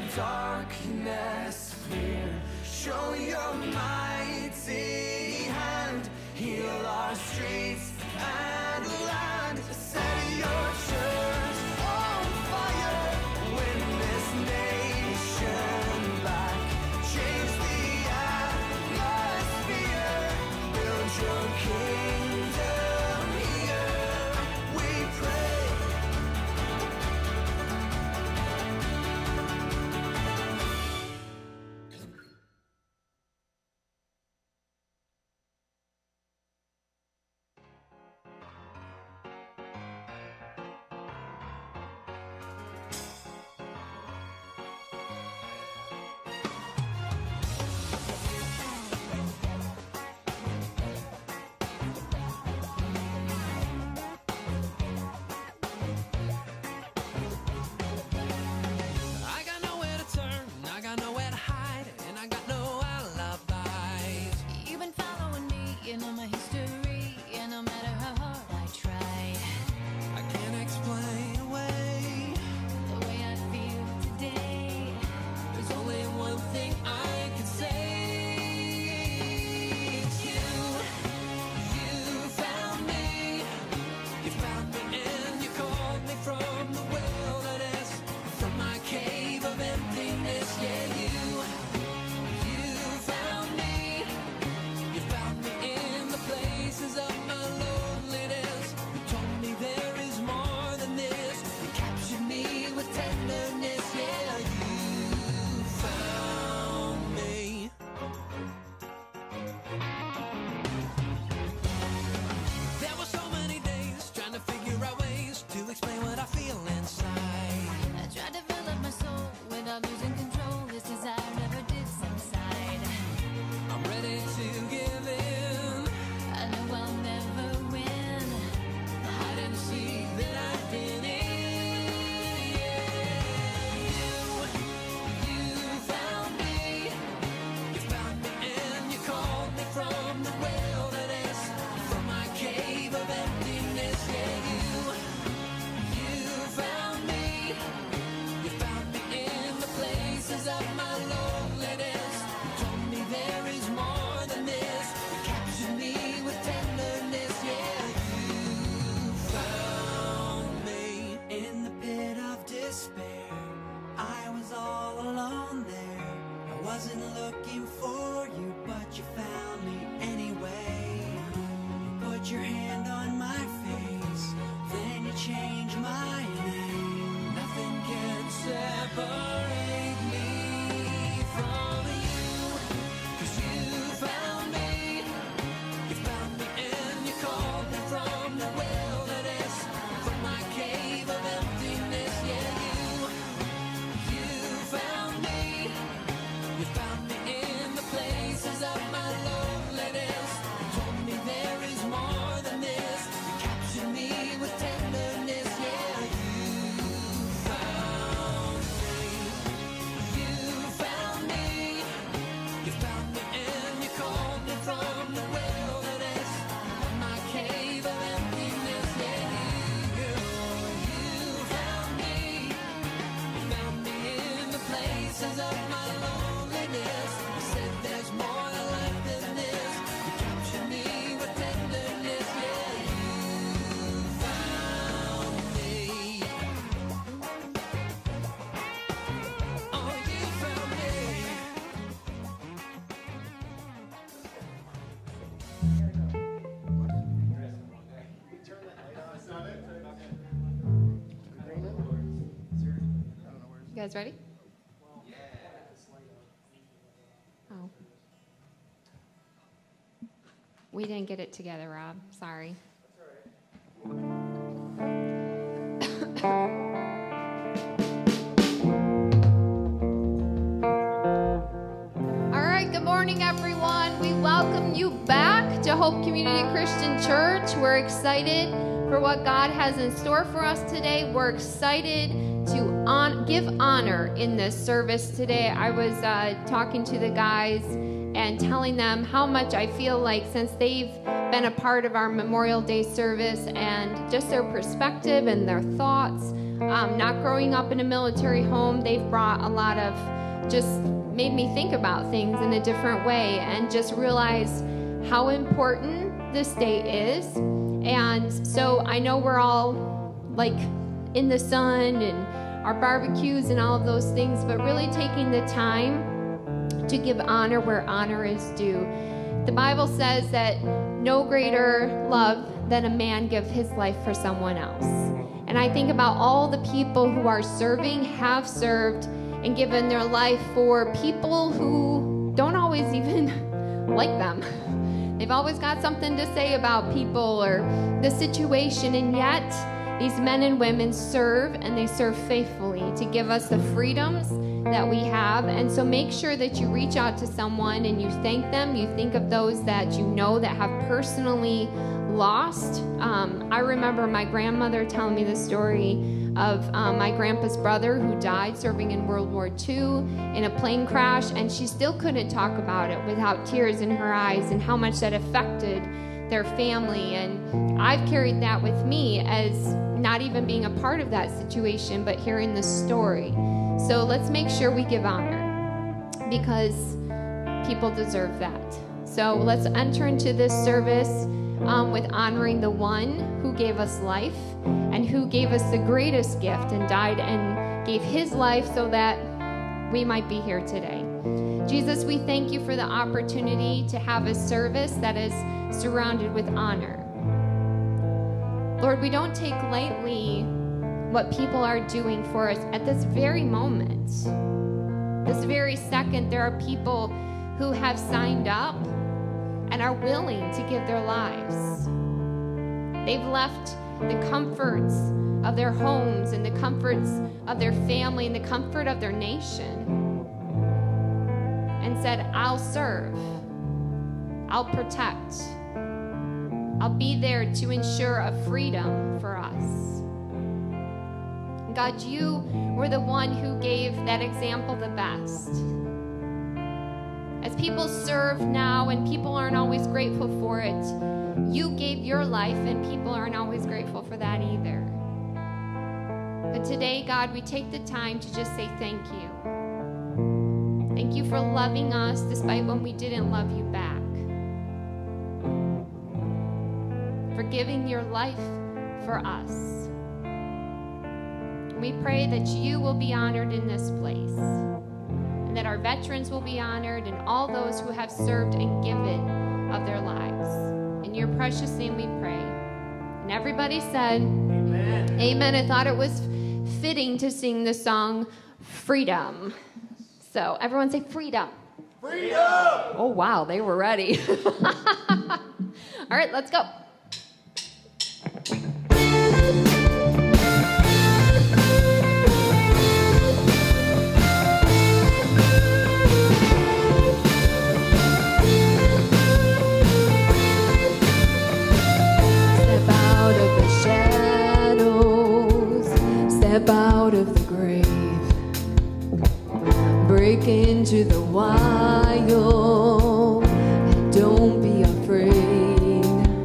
darkness clear. Show your mighty hand. Heal our streets and land. Set your church on fire. Win this nation back. Change the atmosphere. Build your kingdom here. We pray. I got nowhere to turn, I got nowhere to hide, and I got no alibis. You've been following me, you know my history, and no matter how hard I try, I can't explain away. the way I feel today. There's only one thing I can say. It's you. You found me. You found me and you called me from the wilderness, from my cave of emptiness. Yeah, you found me. You found me in the places of my loneliness. You told me there is more than this. You captured me with tenderness. Yeah, you found me. There were so many days trying to figure out ways to explain what I feel inside. I tried to fill up my soul without losing control. This desire never did subside. I'm ready to give in. I know I'll never win. The hide and seek that I've been in. You found me. You found me and you called me from the wilderness, from my cave of emptiness. Yeah, you found me. You found me in the places of my loneliness. You told me there is more than this. You captured me with tenderness. Yeah, you found me in the pit of despair. I was all alone there. I wasn't looking for you, but you found me anyway. You put your hand on my face, then you changed my name. Nothing can separate me from you, 'cause you found me. You found me and you called me from the wilderness, from my cave of emptiness. Yeah, you found me. You found me in the places of my loneliness. You told me there is more than this. You captured me with tenderness. Yeah, you found me. You found me. You found me and you called me from the wilderness, from my cave of emptiness. Yeah, you found me. You found me in the places of my loneliness. You said there's more to life than this. You captured me with tenderness. Yeah, you found me. Oh, you found me. You guys ready? Oh. We didn't get it together, Rob. Sorry. All right, good morning, everyone. We welcome you back to Hope Community Christian Church. We're excited for what God has in store for us today. We're excited to give honor in this service today. I was talking to the guys and telling them how much I feel like since they've been a part of our Memorial Day service and just their perspective and their thoughts not growing up in a military home, they've brought a lot of, just made me think about things in a different way and just realize how important this day is. And so I know we're all like in the sun and our barbecues and all of those things, but really taking the time to give honor where honor is due. The Bible says that no greater love than a man give his life for someone else. And I think about all the people who are serving, have served, and given their life for people who don't always even like them. They've always got something to say about people or the situation, and yet these men and women serve, and they serve faithfully to give us the freedoms that we have. And so make sure that you reach out to someone and you thank them. You think of those that you know that have personally lost. I remember my grandmother telling me the story of my grandpa's brother who died serving in World War II in a plane crash, and she still couldn't talk about it without tears in her eyes and how much that affected their family. And I've carried that with me as not even being a part of that situation, but hearing the story. So let's make sure we give honor because people deserve that. So let's enter into this service with honoring the one who gave us life and who gave us the greatest gift and died and gave his life so that we might be here today. Jesus, we thank you for the opportunity to have a service that is surrounded with honor. Lord, we don't take lightly what people are doing for us at this very moment. This very second, there are people who have signed up and are willing to give their lives. They've left the comforts of their homes and the comforts of their family and the comfort of their nation and said, I'll serve, I'll protect, I'll be there to ensure a freedom for us. God, you were the one who gave that example the best. As people serve now and people aren't always grateful for it, you gave your life and people aren't always grateful for that either. But today, God, we take the time to just say thank you. Thank you for loving us despite when we didn't love you back. For giving your life for us. We pray that you will be honored in this place, and that our veterans will be honored, and all those who have served and given of their lives. In your precious name we pray. And everybody said, Amen. Amen. I thought it was fitting to sing the song Freedom. So everyone say freedom. Freedom! Oh, wow, they were ready. All right, let's go. Step out of the grave, break into the wild, and don't be afraid.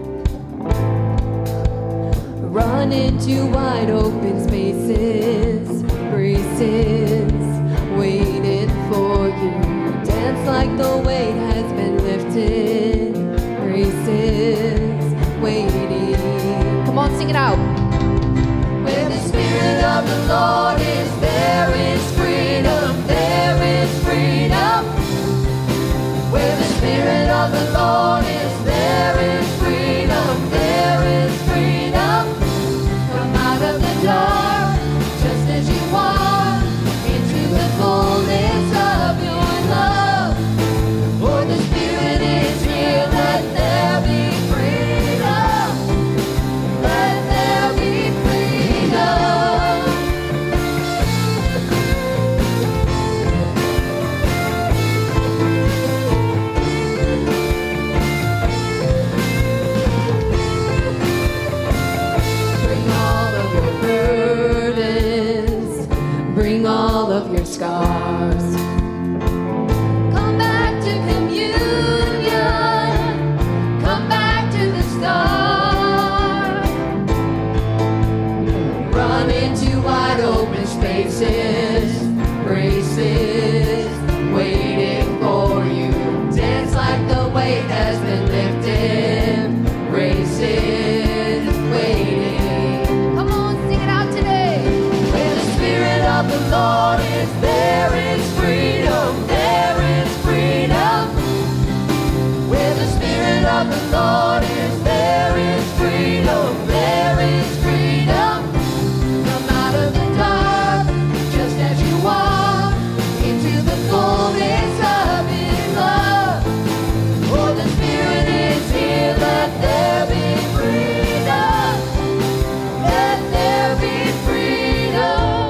Run into wide open spaces, graces waiting for you. Dance like the weight has been lifted, graces waiting. Come on, sing it out. Where the Spirit of the Lord is, there is freedom, there is freedom. Where the Spirit of the Lord is, there is freedom, there is freedom. Come out of the dark, just as you are, into the fullness of your love. For the Spirit is here, let there be freedom, let there be weight has been lifted. Grace is waiting. Come on, sing it out today. Where the Spirit of the Lord is, there is freedom. There is freedom. Where the Spirit of the Lord is, there is freedom. There is freedom. Come out of the dark, just as you are, into the fullness of His love. Oh, the Spirit is here, let there be freedom. Let there be freedom.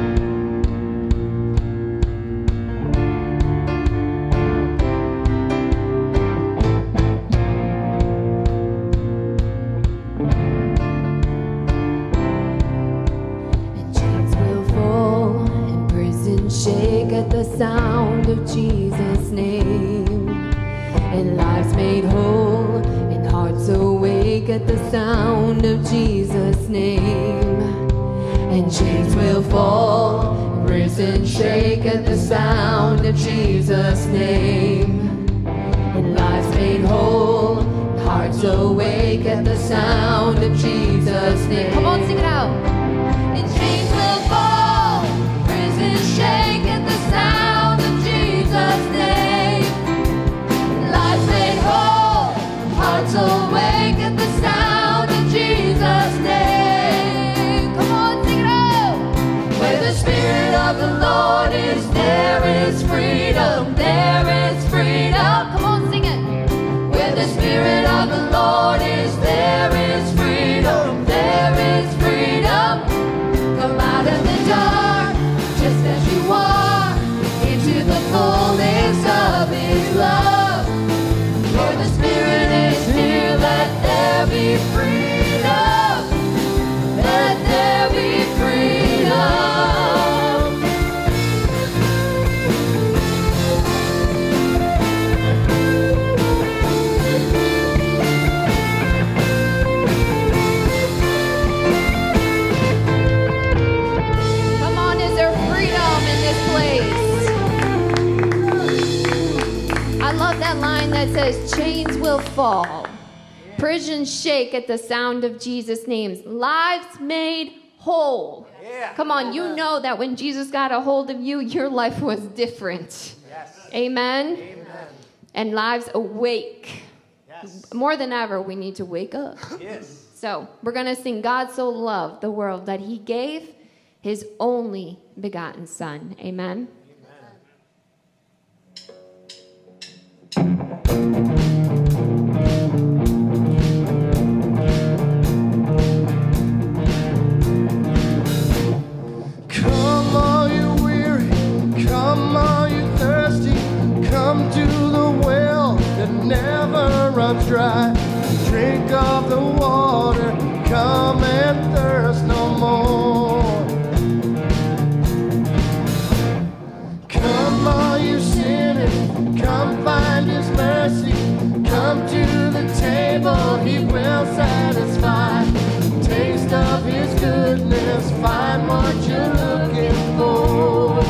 And chains will fall, and prison shake at the sound of Jesus' name. And lives made whole, and hearts awake at the sound of Jesus' name. And chains will fall, and prison shake at the sound of Jesus' name. And lives made whole, and hearts awake at the sound of Jesus' name. Come on, sing it out. And chains will fall, prison shake at the sound of Jesus' name. Lives made whole, hearts awake at the sound of Jesus' name. Come on, sing it out. Where the Spirit of the Lord is, there is freedom. There is freedom. Come on, sing it. Where the Spirit of the Lord is, there is freedom. There is freedom. Come out of the dark, just as you are, into the fullness of His love. Where the Spirit is here, let there be freedom. Let there be freedom. Come on, is there freedom in this place? I love that line that says, chains will fall, prisons shake at the sound of Jesus' name, lives made whole. Come on, you know that when Jesus got a hold of you, your life was different. Amen? And lives awake. More than ever, we need to wake up. So we're going to sing God so loved the world that He gave His only begotten Son. Amen? Come all you weary, come all you thirsty, come to the well that never runs dry. Drink of the water, come and thirst no more. Come all you sinners, come find His mercy, come to the table, He will satisfy. Taste of His goodness, find what you're looking for.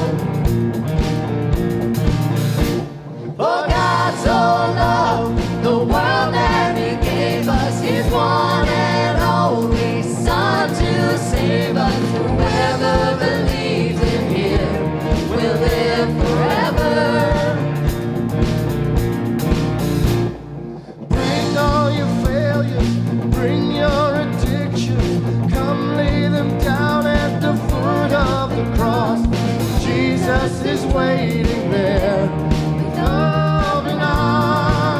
For God so loved the world that He gave us His one and only Son to save us. Whoever believes in Him will live forever. Bring all your failures, bring your addictions, come lay them down at the foot of the cross. Jesus is waiting there with open arms.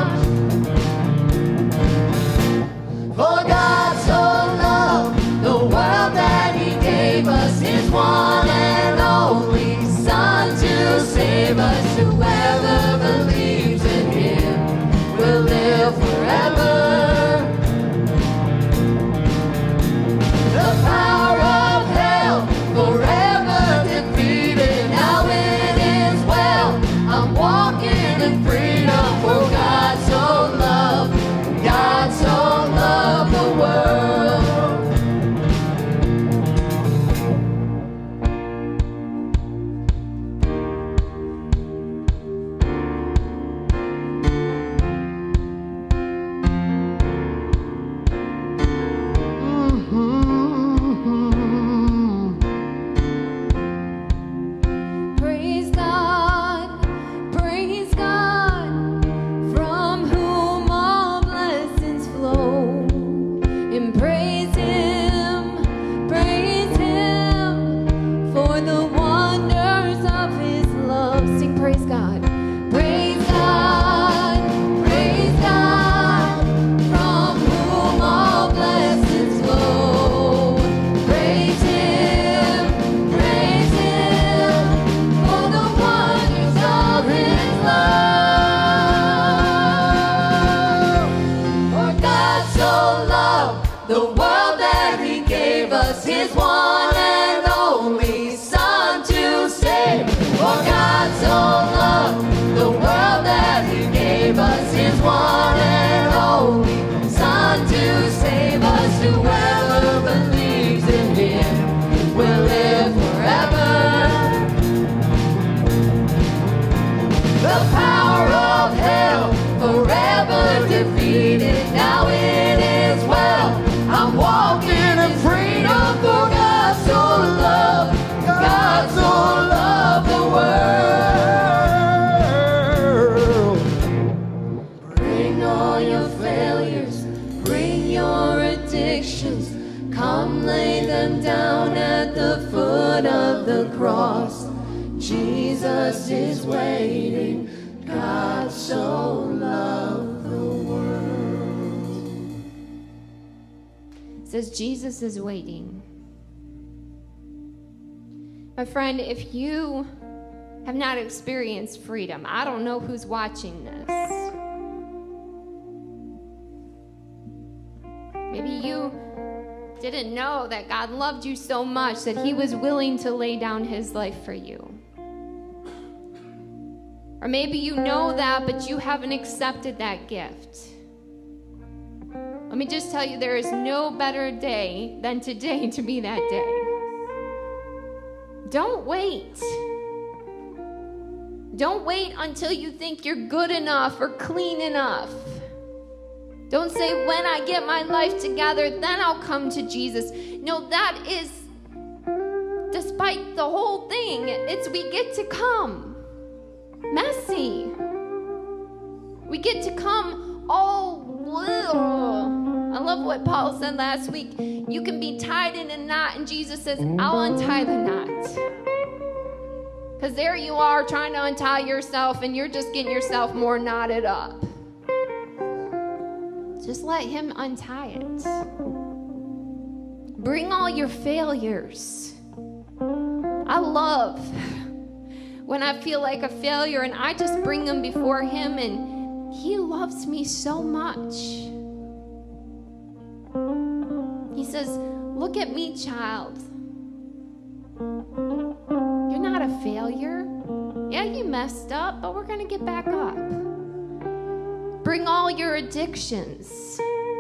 gave us his one and only Son to save us. Whoever believes in him will live forever. The power of hell forever defeated. Now it is well. I'm walking in freedom, for God so loved, God so loved the world. Bring all your failures, bring your addictions, come lay them down at the foot of the cross. Jesus is waiting, God so loved the world. It says Jesus is waiting. My friend, if you have not experienced freedom, I don't know who's watching this. Maybe you didn't know that God loved you so much that he was willing to lay down his life for you. Or maybe you know that, but you haven't accepted that gift. Let me just tell you, there is no better day than today to be that day. Don't wait. Don't wait until you think you're good enough or clean enough. Don't say, when I get my life together, then I'll come to Jesus. No, that is, despite the whole thing, it's we get to come messy. We get to come all little. I love what Paul said last week. You can be tied in a knot, and Jesus says, I'll untie the knot. Because there you are trying to untie yourself, and you're just getting yourself more knotted up. Just let him untie it. Bring all your failures. I love when I feel like a failure and I just bring them before him, and he loves me so much. He says, look at me, child. You're not a failure. Yeah, you messed up, but we're going to get back up. Bring all your addictions.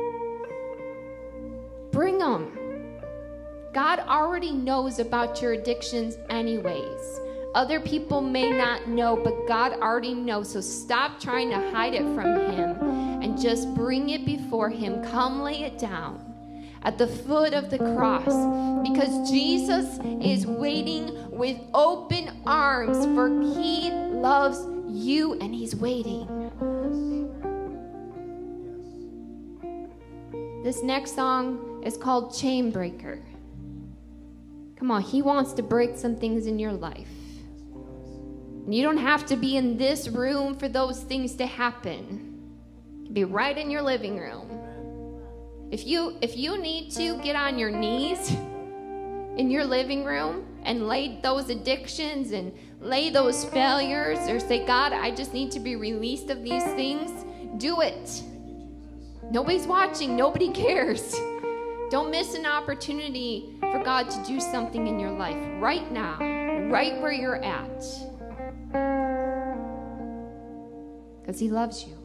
Bring them. God already knows about your addictions anyways. Other people may not know, but God already knows. So stop trying to hide it from him and just bring it before him. Come lay it down at the foot of the cross, because Jesus is waiting with open arms, for he loves you and he's waiting. This next song is called Chain Breaker. Come on, he wants to break some things in your life. And you don't have to be in this room for those things to happen. You can be right in your living room. If you need to, get on your knees in your living room and lay those addictions and lay those failures, or say, God, I just need to be released of these things. Do it. Nobody's watching. Nobody cares. Don't miss an opportunity for God to do something in your life right now, right where you're at. Because he loves you.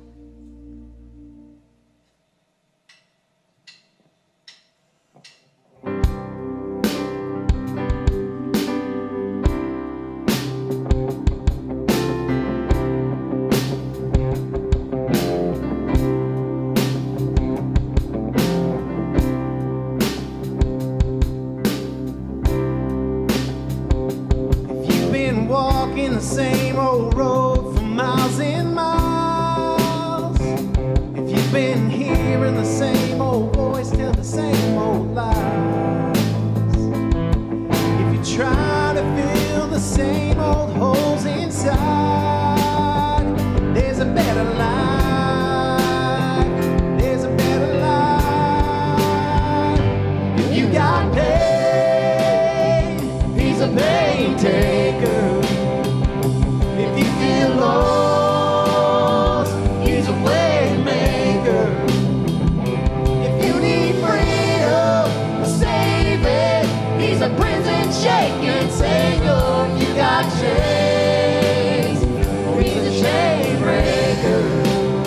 The same old road for miles and miles. If you've been hearing the same old voice tell the same old lies. If you try to fill the same old holes inside, there's a better life. There's a better life. If you got pain, he's a pain taker. Lost, he's a way maker. If you need freedom, save it. He's a prison shaking savior. You got chains, he's a chain breaker.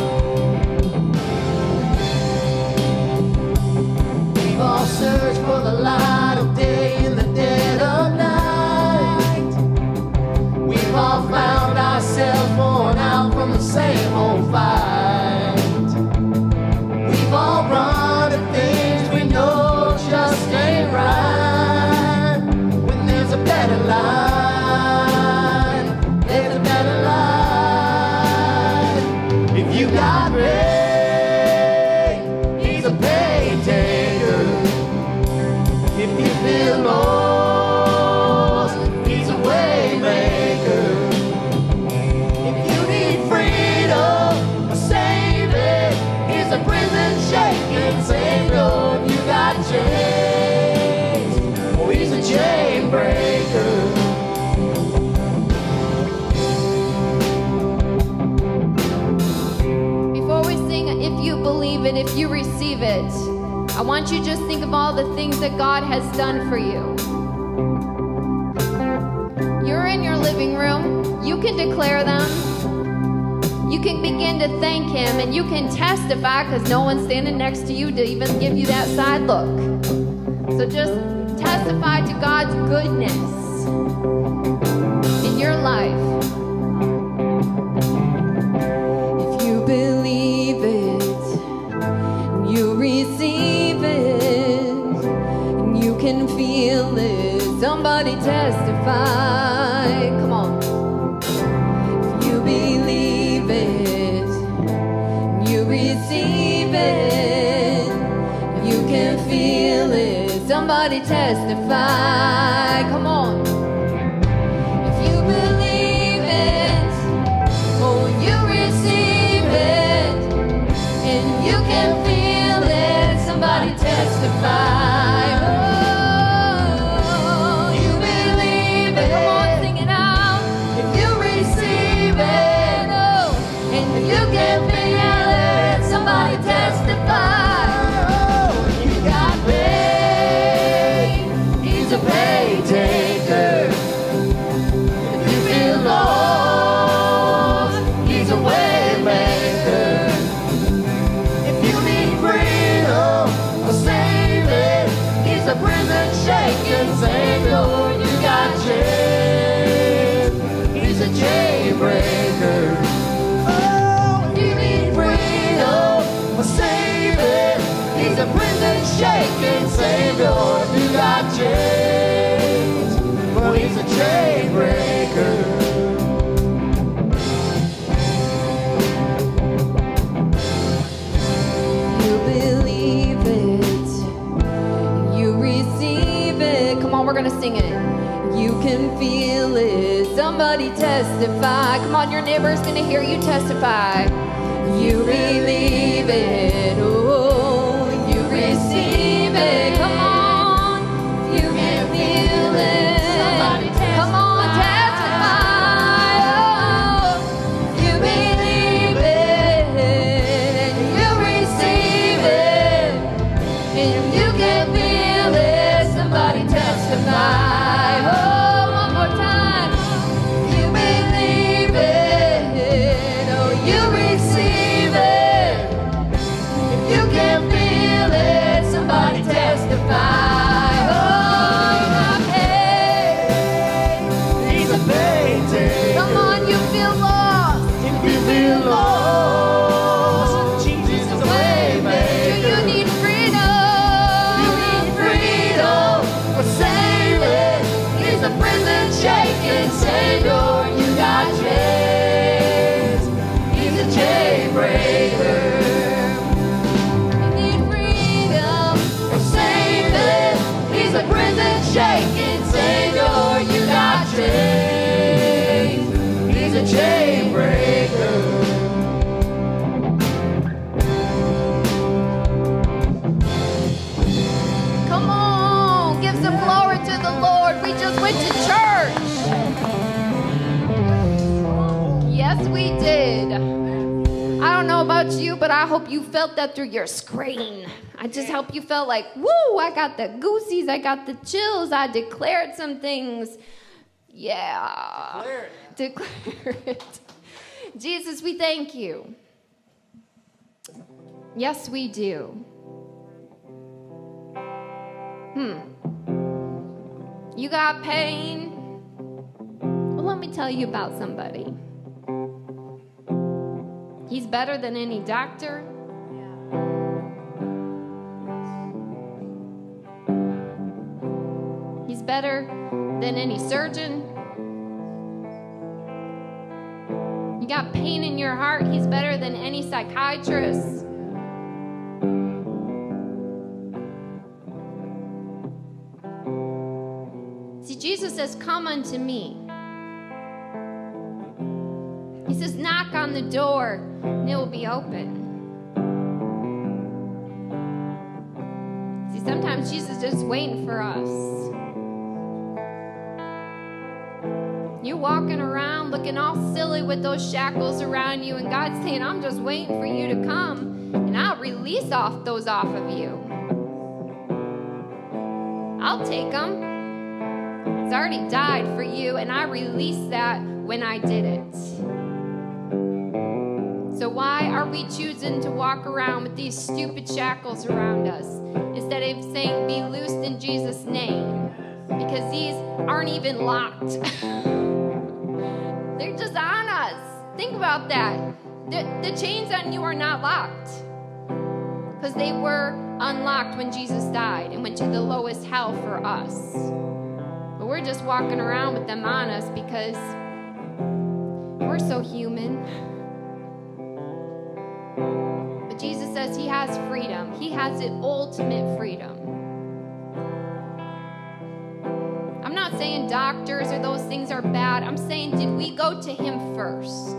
if you believe it, if you receive it, I want you to just think of all the things that God has done for you. You're in your living room. You can declare them. You can begin to thank Him, and you can testify because no one's standing next to you to even give you that side look. So just testify to God's goodness in your life. If you believe it, you receive it, and you can feel it. Somebody testify. Come on. If you believe it, you receive it, you can feel it. Somebody testify. Come on. If you believe it, oh, you receive it, and you can feel it. Somebody testify. Oh, you believe it. Come on, sing it out. If you receive it, oh, and you can feel it. Somebody testify. A pay taker. If you feel lost, He's a way maker. If you need freedom or saving, He's a prison shaking Savior. You got chains, He's a chain breaker. Oh, if you need freedom or saving, He's a prison shaking Savior. You got chains, but He's a chain breaker. You believe it, you receive it. Come on, we're gonna sing it. You can feel it. Somebody testify. Come on, your neighbor's gonna hear you testify. You believe it. Oh, you receive it. Come on. You can feel it. Come on, testify. Oh, you believe it, and you receive it, and you can feel it. Somebody testify. Oh, one more time. You believe it. Oh, you receive it. If you can feel it, somebody testify. Come on, you feel lost. If you feel lost, Jesus is a way maker. Do you need freedom? You need freedom for saving. He's a prison shaking Savior. You got chains. He's a chain breaker. You need freedom For saving. He's a prison shaking Savior. You got chains. He's a chain breaker. Come on, give some glory to the Lord. We just went to church. Yes, we did. I don't know about you, but I hope you felt that through your screen. I just hope you felt like, woo, I got the goosies, I got the chills, I declared some things. Yeah. Declare it. Jesus, we thank you. Yes, we do. You got pain? Well, let me tell you about somebody. He's better than any doctor. He's better than any surgeon. You got pain in your heart, He's better than any psychiatrist. See, Jesus says, come unto me. He says, knock on the door and it will be open. See, sometimes Jesus is just waiting for us. You're walking around looking all silly with those shackles around you, and God's saying, I'm just waiting for you to come, and not release those off of you. I'll take them. It's already died for you, and I released that when I did it. So why are we choosing to walk around with these stupid shackles around us instead of saying, be loosed in Jesus' name? Because these aren't even locked. They're just on us. Think about that. The chains on you are not locked. Because they were unlocked when Jesus died and went to the lowest hell for us. But we're just walking around with them on us because we're so human. But Jesus says he has freedom. He has the ultimate freedom. I'm not saying doctors or those things are bad. I'm saying, did we go to him first?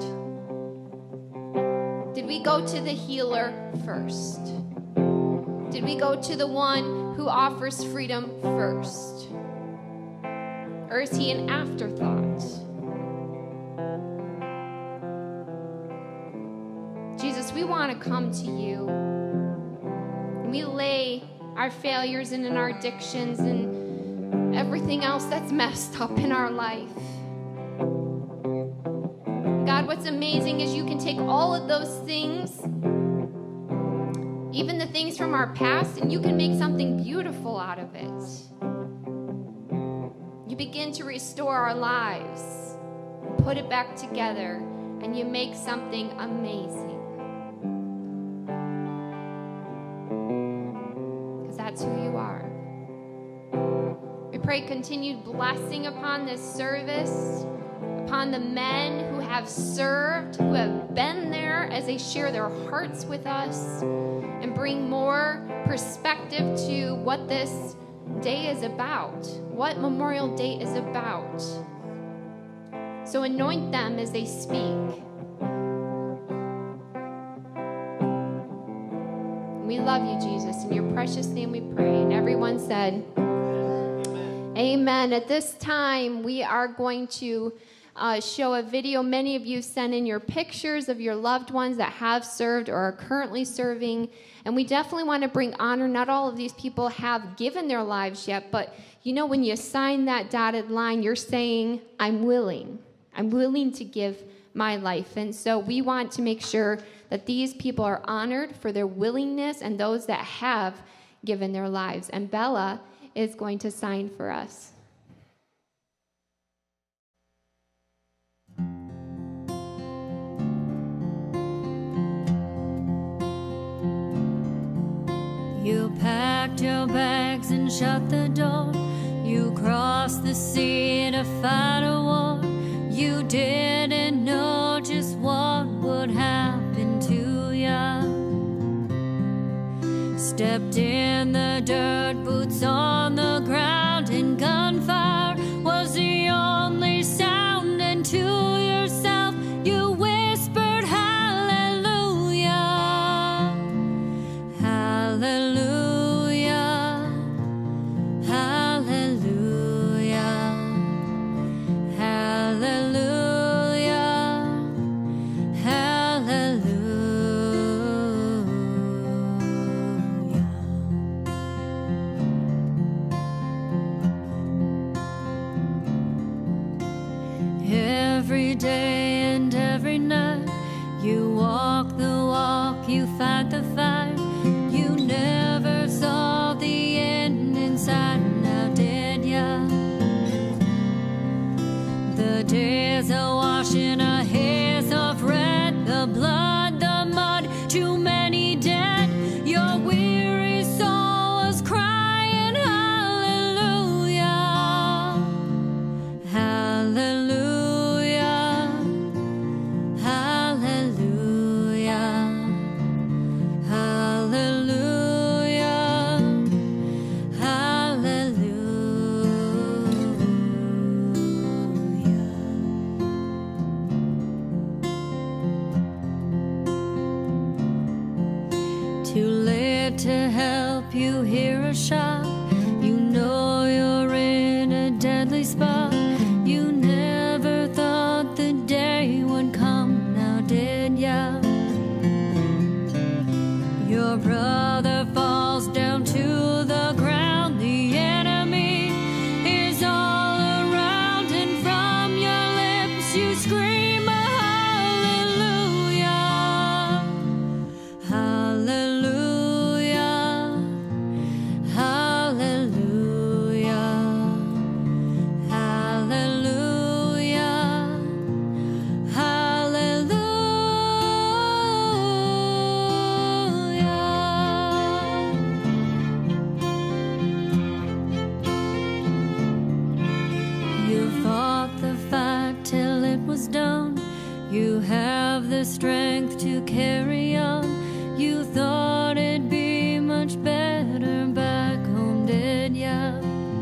Did we go to the healer first? Did we go to the one who offers freedom first? Or is he an afterthought? Jesus, we want to come to you. And we lay our failures and in our addictions and everything else that's messed up in our life. God, what's amazing is you can take all of those things, even the things from our past, and you can make something beautiful out of it. You begin to restore our lives, put it back together, and you make something amazing. Because that's who you are. We pray continued blessing upon this service, upon the men who have served, who have been there as they share their hearts with us and bring more perspective to what this day is about, what Memorial Day is about. So anoint them as they speak. We love you, Jesus. In your precious name we pray. And everyone said, Amen. At this time, we are going to show a video. Many of you sent in your pictures of your loved ones that have served or are currently serving. And we definitely want to bring honor. Not all of these people have given their lives yet, but you know, when you sign that dotted line, you're saying, I'm willing. I'm willing to give my life. And so we want to make sure that these people are honored for their willingness and those that have given their lives. And Bella is going to sign for us. You packed your bags and shut the door. You crossed the sea to fight a war. You didn't know just what would happen to ya. Stepped in the dirt, boots on the ground, and gunfire was the only sound. And to yourself you whispered, hallelujah, hallelujah, hallelujah, hallelujah, hallelujah. Every day and every night, you walk the walk, you fight the fight. You never saw the end in sight, now did ya? The days are washing our hairs of red, the blood, the mud, too many dead. Your weary soul was crying, hallelujah, hallelujah, hallelujah, hallelujah, hallelujah. Too late to help you hear a shot. You know you're in a deadly spot. You never thought the day would come, now did ya? Your your brother falls down to the ground. The enemy is all around, and from your lips you scream a hallelujah, hallelujah, hallelujah, hallelujah, hallelujah. You fought the fight till it was done. You have the strength to carry on. You thought it'd be much better back home, did ya?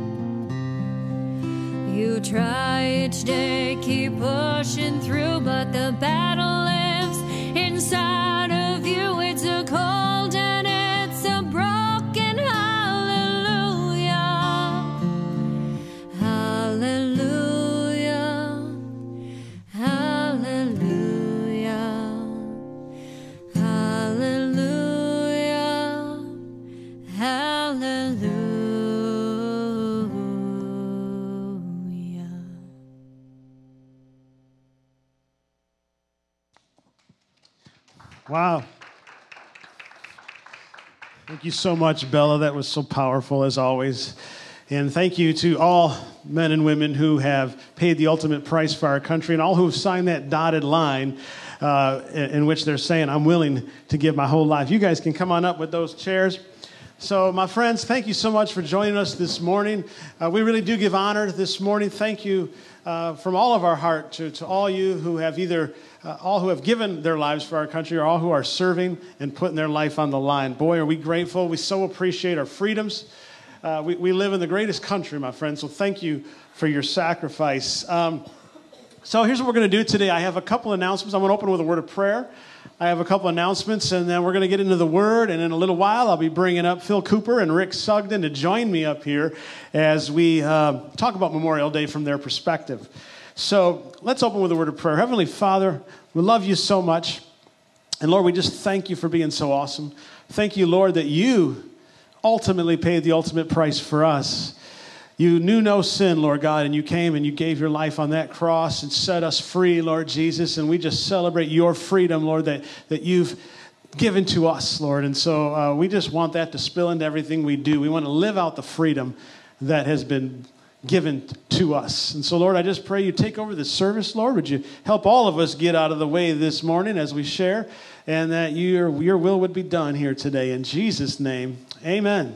You try each day, keep pushing through, but the battle lives inside of you. It's a cold and it's a broken hallelujah, hallelujah, hallelujah, hallelujah, hallelujah. Wow. Thank you so much, Bella. That was so powerful, as always. And thank you to all men and women who have paid the ultimate price for our country, and all who have signed that dotted line in which they're saying, I'm willing to give my whole life. You guys can come on up with those chairs. So, my friends, thank you so much for joining us this morning. We really do give honor this morning. Thank you from all of our heart to all you who have either all who have given their lives for our country, or all who are serving and putting their life on the line. Boy, are we grateful. We so appreciate our freedoms. We live in the greatest country, my friends, so thank you for your sacrifice. So here's what we're going to do today. I have a couple announcements. I'm going to open with a word of prayer. I have a couple announcements, and then we're going to get into the Word, and in a little while I'll be bringing up Phil Cooper and Rick Sugden to join me up here as we talk about Memorial Day from their perspective. So let's open with a word of prayer. Heavenly Father, we love you so much, and Lord, we just thank you for being so awesome. Thank you, Lord, that you ultimately paid the ultimate price for us. You knew no sin, Lord God, and you came and you gave your life on that cross and set us free, Lord Jesus, and we just celebrate your freedom, Lord, that you've given to us, Lord. And so we just want that to spill into everything we do. We want to live out the freedom that has been given to us. And so, Lord, I just pray you take over this service, Lord. Would you help all of us get out of the way this morning as we share, and that your will would be done here today. In Jesus' name, amen.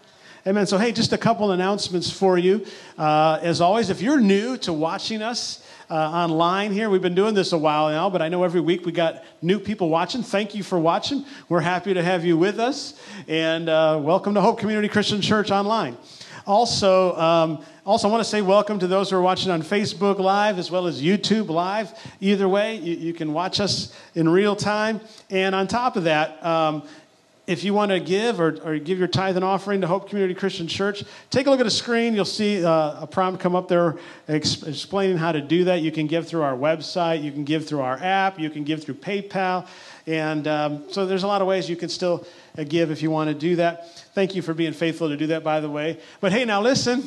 Amen. So, hey, just a couple announcements for you. As always, if you're new to watching us online here, we've been doing this a while now, but I know every week we got new people watching. Thank you for watching. We're happy to have you with us. And welcome to Hope Community Christian Church Online. Also, I want to say welcome to those who are watching on Facebook Live as well as YouTube Live. Either way, you can watch us in real time. And on top of that, if you want to give or give your tithe and offering to Hope Community Christian Church, take a look at the screen. You'll see a prompt come up there explaining how to do that. You can give through our website. You can give through our app. You can give through PayPal. And so there's a lot of ways you can still give if you want to do that. Thank you for being faithful to do that, by the way. But hey, now listen,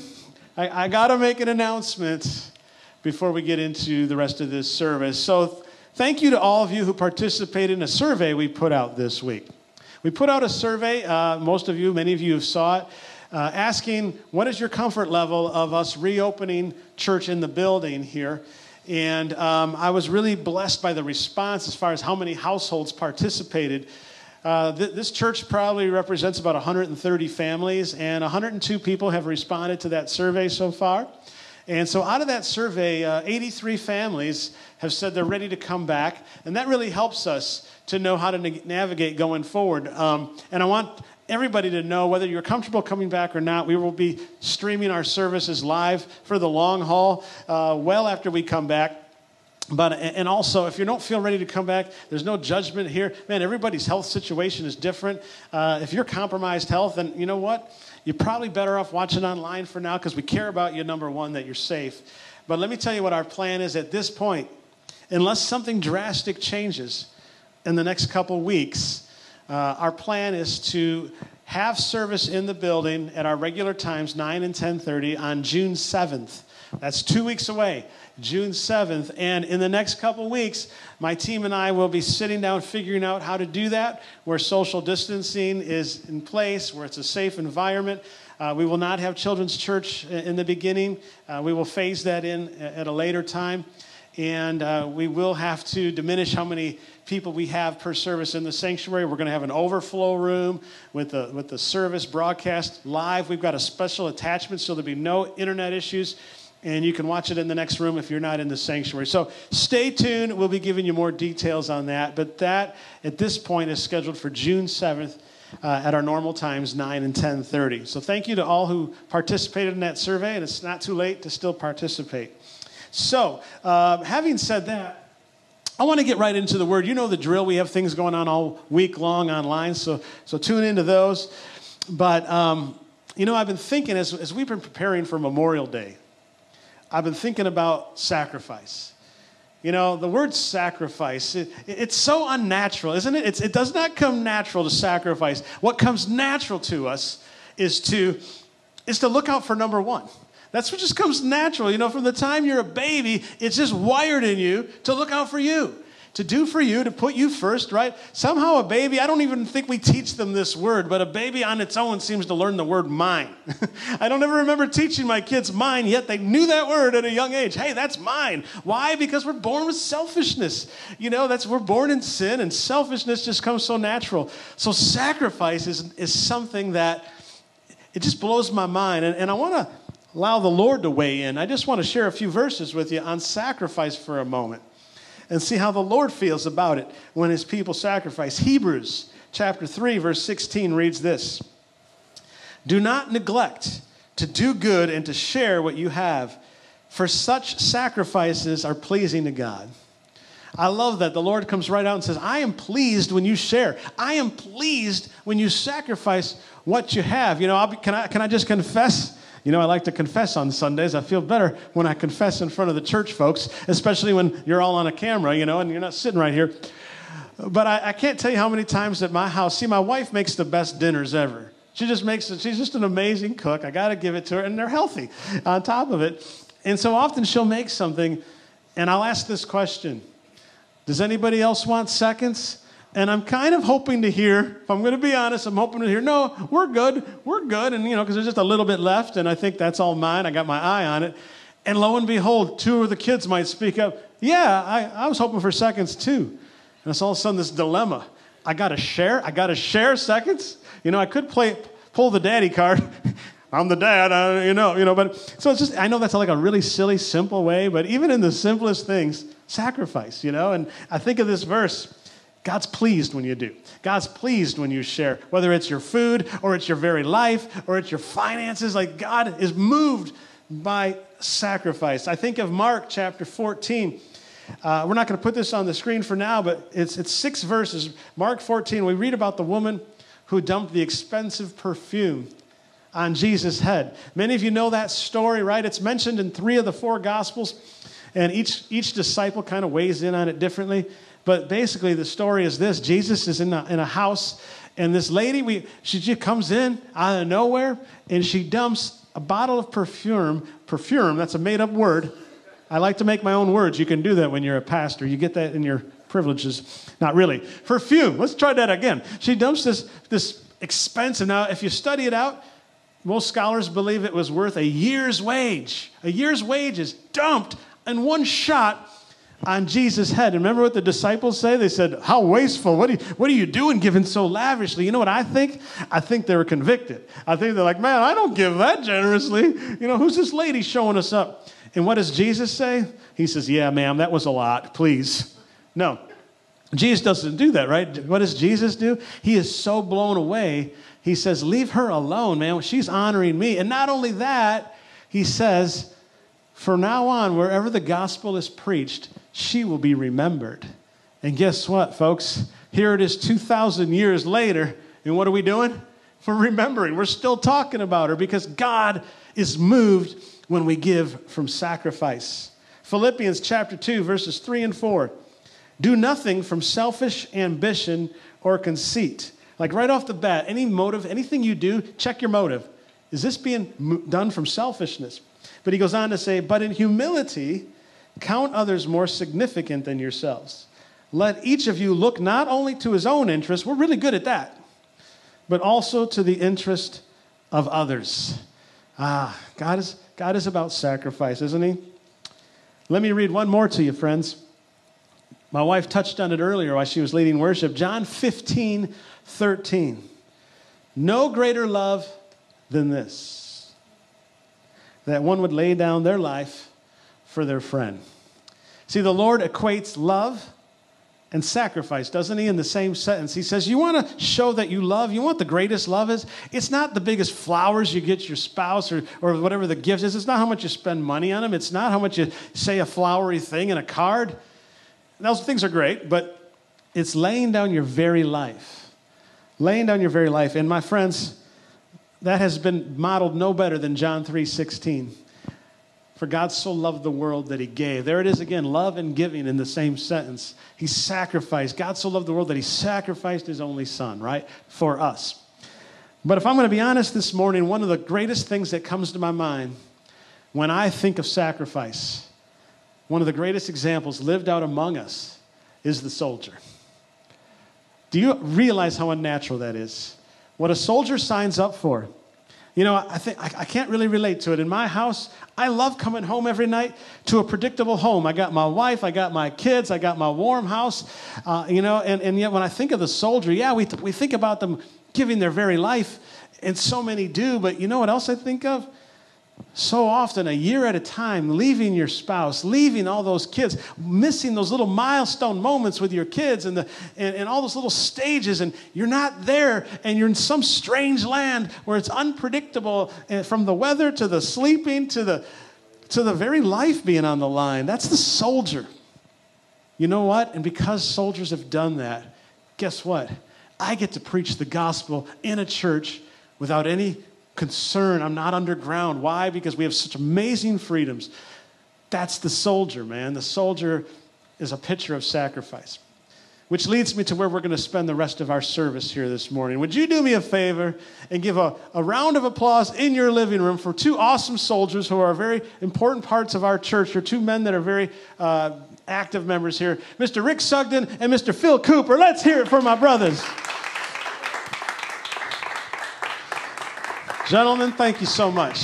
I got to make an announcement before we get into the rest of this service. So thank you to all of you who participated in a survey we put out this week. We put out a survey, many of you saw it, asking what is your comfort level of us reopening church in the building here. And I was really blessed by the response as far as how many households participated. This church probably represents about 130 families, and 102 people have responded to that survey so far. And so out of that survey, 83 families have said they're ready to come back, and that really helps us to know how to navigate going forward. And I want everybody to know, whether you're comfortable coming back or not, we will be streaming our services live for the long haul well after we come back. And also, if you don't feel ready to come back, there's no judgment here. Man, everybody's health situation is different. If you're compromised health, then you know what? You're probably better off watching online for now, because we care about you, number one, that you're safe. But let me tell you what our plan is at this point. Unless something drastic changes in the next couple weeks, our plan is to have service in the building at our regular times, 9 and 10:30, on June 7th. That's 2 weeks away, June 7th. And in the next couple weeks, my team and I will be sitting down figuring out how to do that, where social distancing is in place, where it's a safe environment. We will not have children's church in the beginning. We will phase that in at a later time. And we will have to diminish how many people we have per service in the sanctuary. We're going to have an overflow room with the service broadcast live. We've got a special attachment so there'll be no internet issues. And you can watch it in the next room if you're not in the sanctuary. So stay tuned. We'll be giving you more details on that. But that, at this point, is scheduled for June 7th at our normal times, 9 and 10:30. So thank you to all who participated in that survey. And it's not too late to still participate. So having said that, I want to get right into the Word. You know the drill. We have things going on all week long online. So tune into those. But, I've been thinking as we've been preparing for Memorial Day, I've been thinking about sacrifice. You know, the word sacrifice, it's so unnatural, isn't it? It does not come natural to sacrifice. What comes natural to us is to look out for number one. That's what just comes natural. You know, from the time you're a baby, it's just wired in you to look out for you, to do for you, to put you first, right? Somehow a baby, I don't even think we teach them this word, but a baby on its own seems to learn the word mine. I don't ever remember teaching my kids mine, yet they knew that word at a young age. Hey, that's mine. Why? Because we're born with selfishness. You know, we're born in sin, and selfishness just comes so natural. So sacrifice is something that it just blows my mind, and I want to allow the Lord to weigh in. I just want to share a few verses with you on sacrifice for a moment and see how the Lord feels about it when his people sacrifice. Hebrews chapter 3, verse 16 reads this: "Do not neglect to do good and to share what you have, for such sacrifices are pleasing to God." I love that. The Lord comes right out and says, I am pleased when you share. I am pleased when you sacrifice what you have. You know, can I just confess? You know, I like to confess on Sundays. I feel better when I confess in front of the church folks, especially when you're all on a camera, you know, and you're not sitting right here. But I can't tell you how many times at my house, see, my wife makes the best dinners ever. She's just an amazing cook. I got to give it to her, and they're healthy on top of it. And so often she'll make something, and I'll ask this question: does anybody else want seconds? And I'm kind of hoping to hear, if I'm going to be honest, I'm hoping to hear, no, we're good. And, you know, because there's just a little bit left, and I think that's all mine. I got my eye on it. And lo and behold, two of the kids might speak up, yeah, I was hoping for seconds too. And it's all of a sudden this dilemma. I got to share seconds? You know, I could pull the daddy card. I'm the dad, but so it's just, I know that's like a really silly, simple way, but even in the simplest things, sacrifice, you know, and I think of this verse. God's pleased when you do. God's pleased when you share, whether it's your food or it's your very life or it's your finances. Like, God is moved by sacrifice. I think of Mark chapter 14. We're not going to put this on the screen for now, but it's 6 verses. Mark 14, we read about the woman who dumped the expensive perfume on Jesus' head. Many of you know that story, right? It's mentioned in 3 of the 4 Gospels, and each disciple kind of weighs in on it differently. But basically, the story is this. Jesus is in a house, and this lady, she just comes in out of nowhere, and she dumps a bottle of perfume, that's a made-up word. I like to make my own words. You can do that when you're a pastor. You get that in your privileges. Not really. Perfume. Let's try that again. She dumps this expensive. Now, if you study it out, most scholars believe it was worth a year's wage. A year's wages dumped in one shot on Jesus' head. And remember what the disciples say? They said, how wasteful. What are you doing giving so lavishly? You know what I think? I think they were convicted. I think they're like, man, I don't give that generously. You know, who's this lady showing us up? And what does Jesus say? He says, yeah, ma'am, that was a lot. Please. No. Jesus doesn't do that, right? What does Jesus do? He is so blown away. He says, leave her alone, man. She's honoring me. And not only that, he says, from now on, wherever the gospel is preached, she will be remembered. And guess what, folks? Here it is 2,000 years later, and what are we doing? We're remembering. We're still talking about her because God is moved when we give from sacrifice. Philippians chapter 2, verses 3 and 4. Do nothing from selfish ambition or conceit. Like right off the bat, any motive, anything you do, check your motive. Is this being done from selfishness? But he goes on to say, but in humility, count others more significant than yourselves. Let each of you look not only to his own interest, we're really good at that, but also to the interest of others. God is about sacrifice, isn't he? Let me read one more to you, friends. My wife touched on it earlier while she was leading worship. John 15:13. No greater love than this, that one would lay down their life for their friend. See, the Lord equates love and sacrifice, doesn't he, in the same sentence? He says, you want to show that you love? You want the greatest love is? It's not the biggest flowers you get your spouse or whatever the gift is. It's not how much you spend money on them. It's not how much you say a flowery thing in a card. Those things are great, but it's laying down your very life. Laying down your very life. And my friends, that has been modeled no better than John 3:16. For God so loved the world that he gave. There it is again, love and giving in the same sentence. He sacrificed. God so loved the world that he sacrificed his only son, right, for us. But if I'm going to be honest this morning, one of the greatest things that comes to my mind when I think of sacrifice, one of the greatest examples lived out among us is the soldier. Do you realize how unnatural that is? What a soldier signs up for. You know, I can't really relate to it. In my house, I love coming home every night to a predictable home. I got my wife, I got my kids, I got my warm house, and yet when I think of the soldier, yeah, we think about them giving their very life, and so many do, but you know what else I think of? So often, a year at a time, leaving your spouse, leaving all those kids, missing those little milestone moments with your kids and all those little stages, and you're not there, and you're in some strange land where it's unpredictable, and from the weather to the sleeping to the very life being on the line. That's the soldier. You know what? And because soldiers have done that, guess what? I get to preach the gospel in a church without any concern. I'm not underground. Why? Because we have such amazing freedoms. That's the soldier, man. The soldier is a picture of sacrifice. Which leads me to where we're going to spend the rest of our service here this morning. Would you do me a favor and give a round of applause in your living room for two awesome soldiers who are very important parts of our church. They're two men that are very active members here. Mr. Rick Sugden and Mr. Phil Cooper. Let's hear it for my brothers. Gentlemen, thank you so much.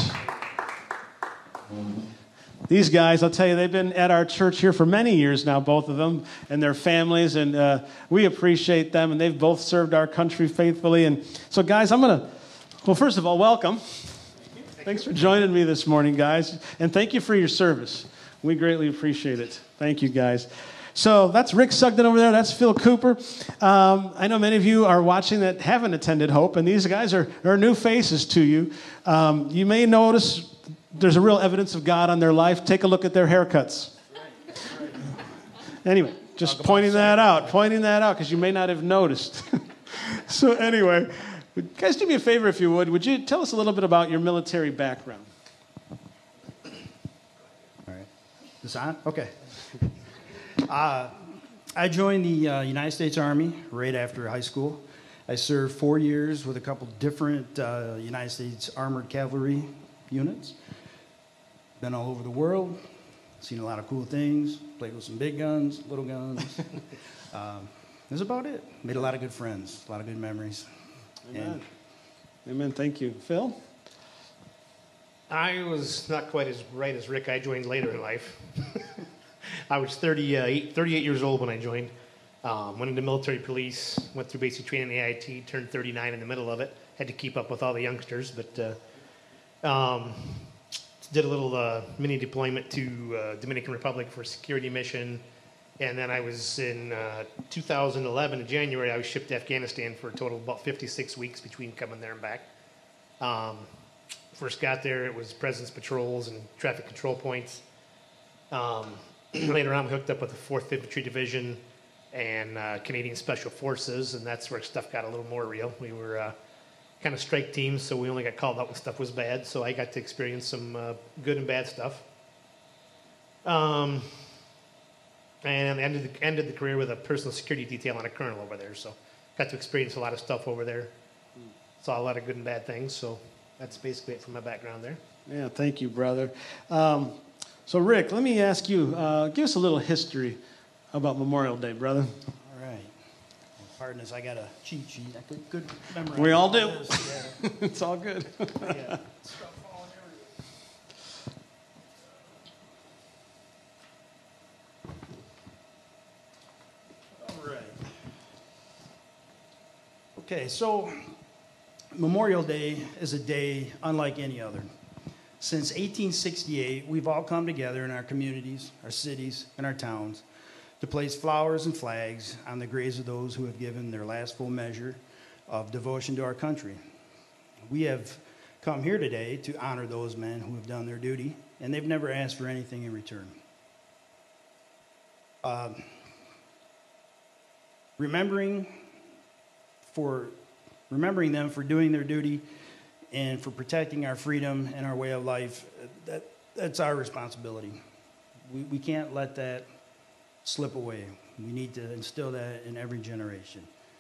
These guys, I'll tell you, they've been at our church here for many years now, both of them, and their families, and we appreciate them, and they've both served our country faithfully. And so, guys, well, first of all, welcome. Thanks for joining me this morning, guys, and thank you for your service. We greatly appreciate it. Thank you, guys. So that's Rick Sugden over there. That's Phil Cooper. I know many of you are watching that haven't attended Hope, and these guys are new faces to you. You may notice there's a real evidence of God on their life. Take a look at their haircuts. Anyway, just pointing that out because you may not have noticed. So anyway, guys, do me a favor if you would. Would you tell us a little bit about your military background? All right. Is this on? Okay. I joined the United States Army right after high school. I served 4 years with a couple different United States Armored Cavalry units. Been all over the world, seen a lot of cool things, played with some big guns, little guns. That's about it. Made a lot of good friends, a lot of good memories. Amen. Amen. Thank you. Phil? I was not quite as bright as Rick. I joined later in life. I was 38 years old when I joined. Went into military police, went through basic training in the AIT, turned 39 in the middle of it. Had to keep up with all the youngsters, but did a little mini deployment to Dominican Republic for a security mission. And then I was in 2011, in January, I was shipped to Afghanistan for a total of about 56 weeks between coming there and back. First got there, it was presence patrols and traffic control points. Later on, we hooked up with the 4th Infantry Division and Canadian Special Forces, and that's where stuff got a little more real. We were kind of strike teams, so we only got called out when stuff was bad, so I got to experience some good and bad stuff. And ended the career with a personal security detail on a colonel over there, so got to experience a lot of stuff over there. Saw a lot of good and bad things. So that's basically it from my background there. Yeah, thank you, brother. So, Rick, let me ask you, give us a little history about Memorial Day, brother. All right. Pardon us, I got a cheat sheet. I could memorize. We all do. This, yeah. It's all good. Yeah. Stuff falling everywhere. All right. Okay, so Memorial Day is a day unlike any other. Since 1868, we've all come together in our communities, our cities, and our towns to place flowers and flags on the graves of those who have given their last full measure of devotion to our country. We have come here today to honor those men who have done their duty, and they've never asked for anything in return. Remembering them for doing their duty and for protecting our freedom and our way of life, that's our responsibility. We can't let that slip away. We need to instill that in every generation.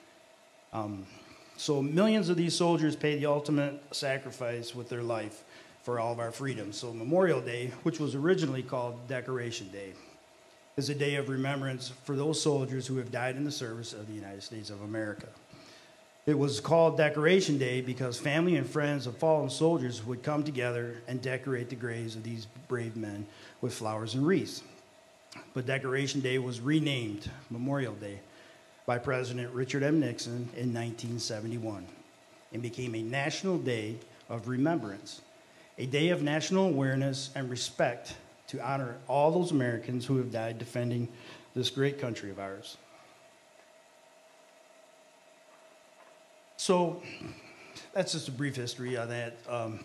So millions of these soldiers paid the ultimate sacrifice with their life for all of our freedom. So Memorial Day, which was originally called Decoration Day, is a day of remembrance for those soldiers who have died in the service of the United States of America. It was called Decoration Day because family and friends of fallen soldiers would come together and decorate the graves of these brave men with flowers and wreaths. But Decoration Day was renamed Memorial Day by President Richard M. Nixon in 1971 and became a national day of remembrance, a day of national awareness and respect to honor all those Americans who have died defending this great country of ours. So that's just a brief history on that.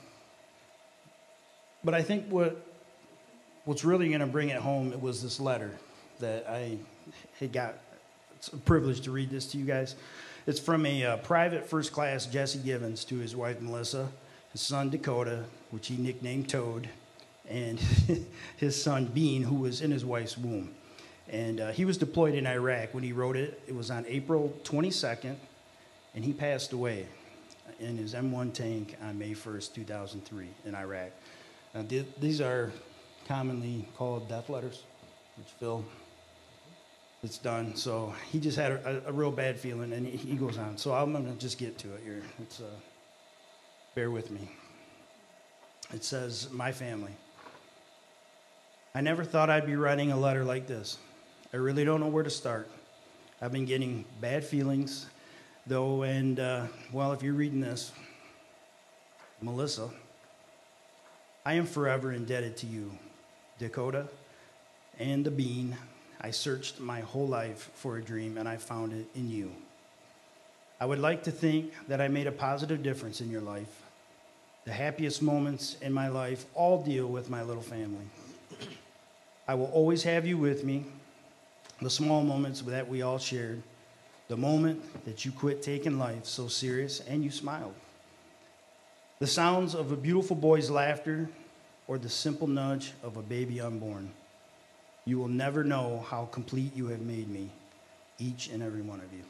But I think what's really going to bring it home, it was this letter that I had got. It's a privilege to read this to you guys. It's from a private first class Jesse Givens to his wife Melissa, his son Dakota, which he nicknamed Toad, and his son Bean, who was in his wife's womb. And he was deployed in Iraq when he wrote it. It was on April 22nd. And he passed away in his M1 tank on May 1st, 2003 in Iraq. Now, these are commonly called death letters, which Phil, it's done. So he just had a real bad feeling, and he goes on. So I'm going to just get to it here. It's bear with me. It says, "My family. I never thought I'd be writing a letter like this. I really don't know where to start. I've been getting bad feelings, though, and, well, if you're reading this, Melissa, I am forever indebted to you, Dakota, and the Bean. I searched my whole life for a dream, and I found it in you. I would like to think that I made a positive difference in your life. The happiest moments in my life all deal with my little family. I will always have you with me, the small moments that we all shared, the moment that you quit taking life so serious and you smiled. The sounds of a beautiful boy's laughter or the simple nudge of a baby unborn. You will never know how complete you have made me, each and every one of you."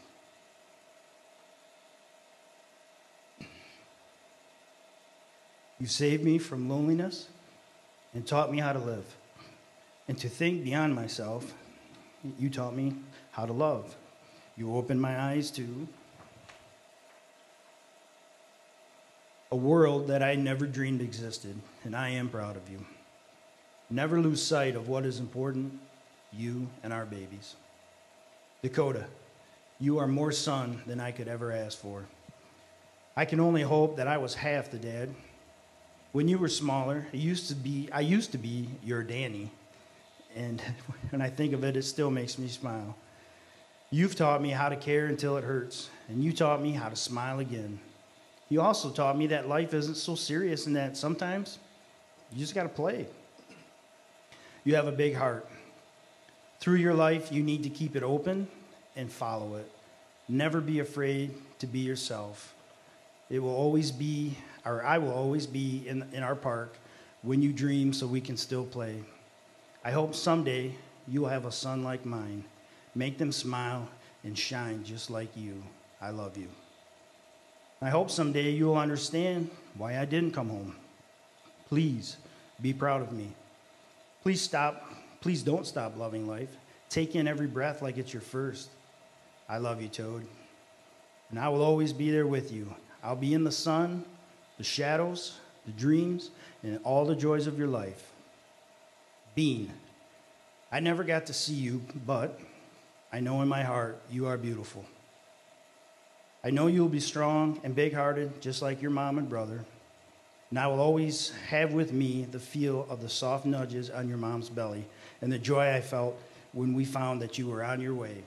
You saved me from loneliness and taught me how to live and to think beyond myself. You taught me how to love. You opened my eyes to a world that I never dreamed existed, and I am proud of you. Never lose sight of what is important, you and our babies. Dakota, you are more son than I could ever ask for. I can only hope that I was half the dad. When you were smaller, I used to be your Danny, and when I think of it, it still makes me smile. You've taught me how to care until it hurts, and you taught me how to smile again. You also taught me that life isn't so serious and that sometimes you just got to play. You have a big heart. Through your life, you need to keep it open and follow it. Never be afraid to be yourself. I will always be in our park when you dream so we can still play. I hope someday you will have a son like mine. Make them smile and shine just like you. I love you. I hope someday you'll understand why I didn't come home. Please be proud of me. Please don't stop loving life. Take in every breath like it's your first. I love you, Toad. And I will always be there with you. I'll be in the sun, the shadows, the dreams, and all the joys of your life. Bean, I never got to see you, but I know in my heart you are beautiful. I know you'll be strong and big-hearted, just like your mom and brother. And I will always have with me the feel of the soft nudges on your mom's belly and the joy I felt when we found that you were on your way.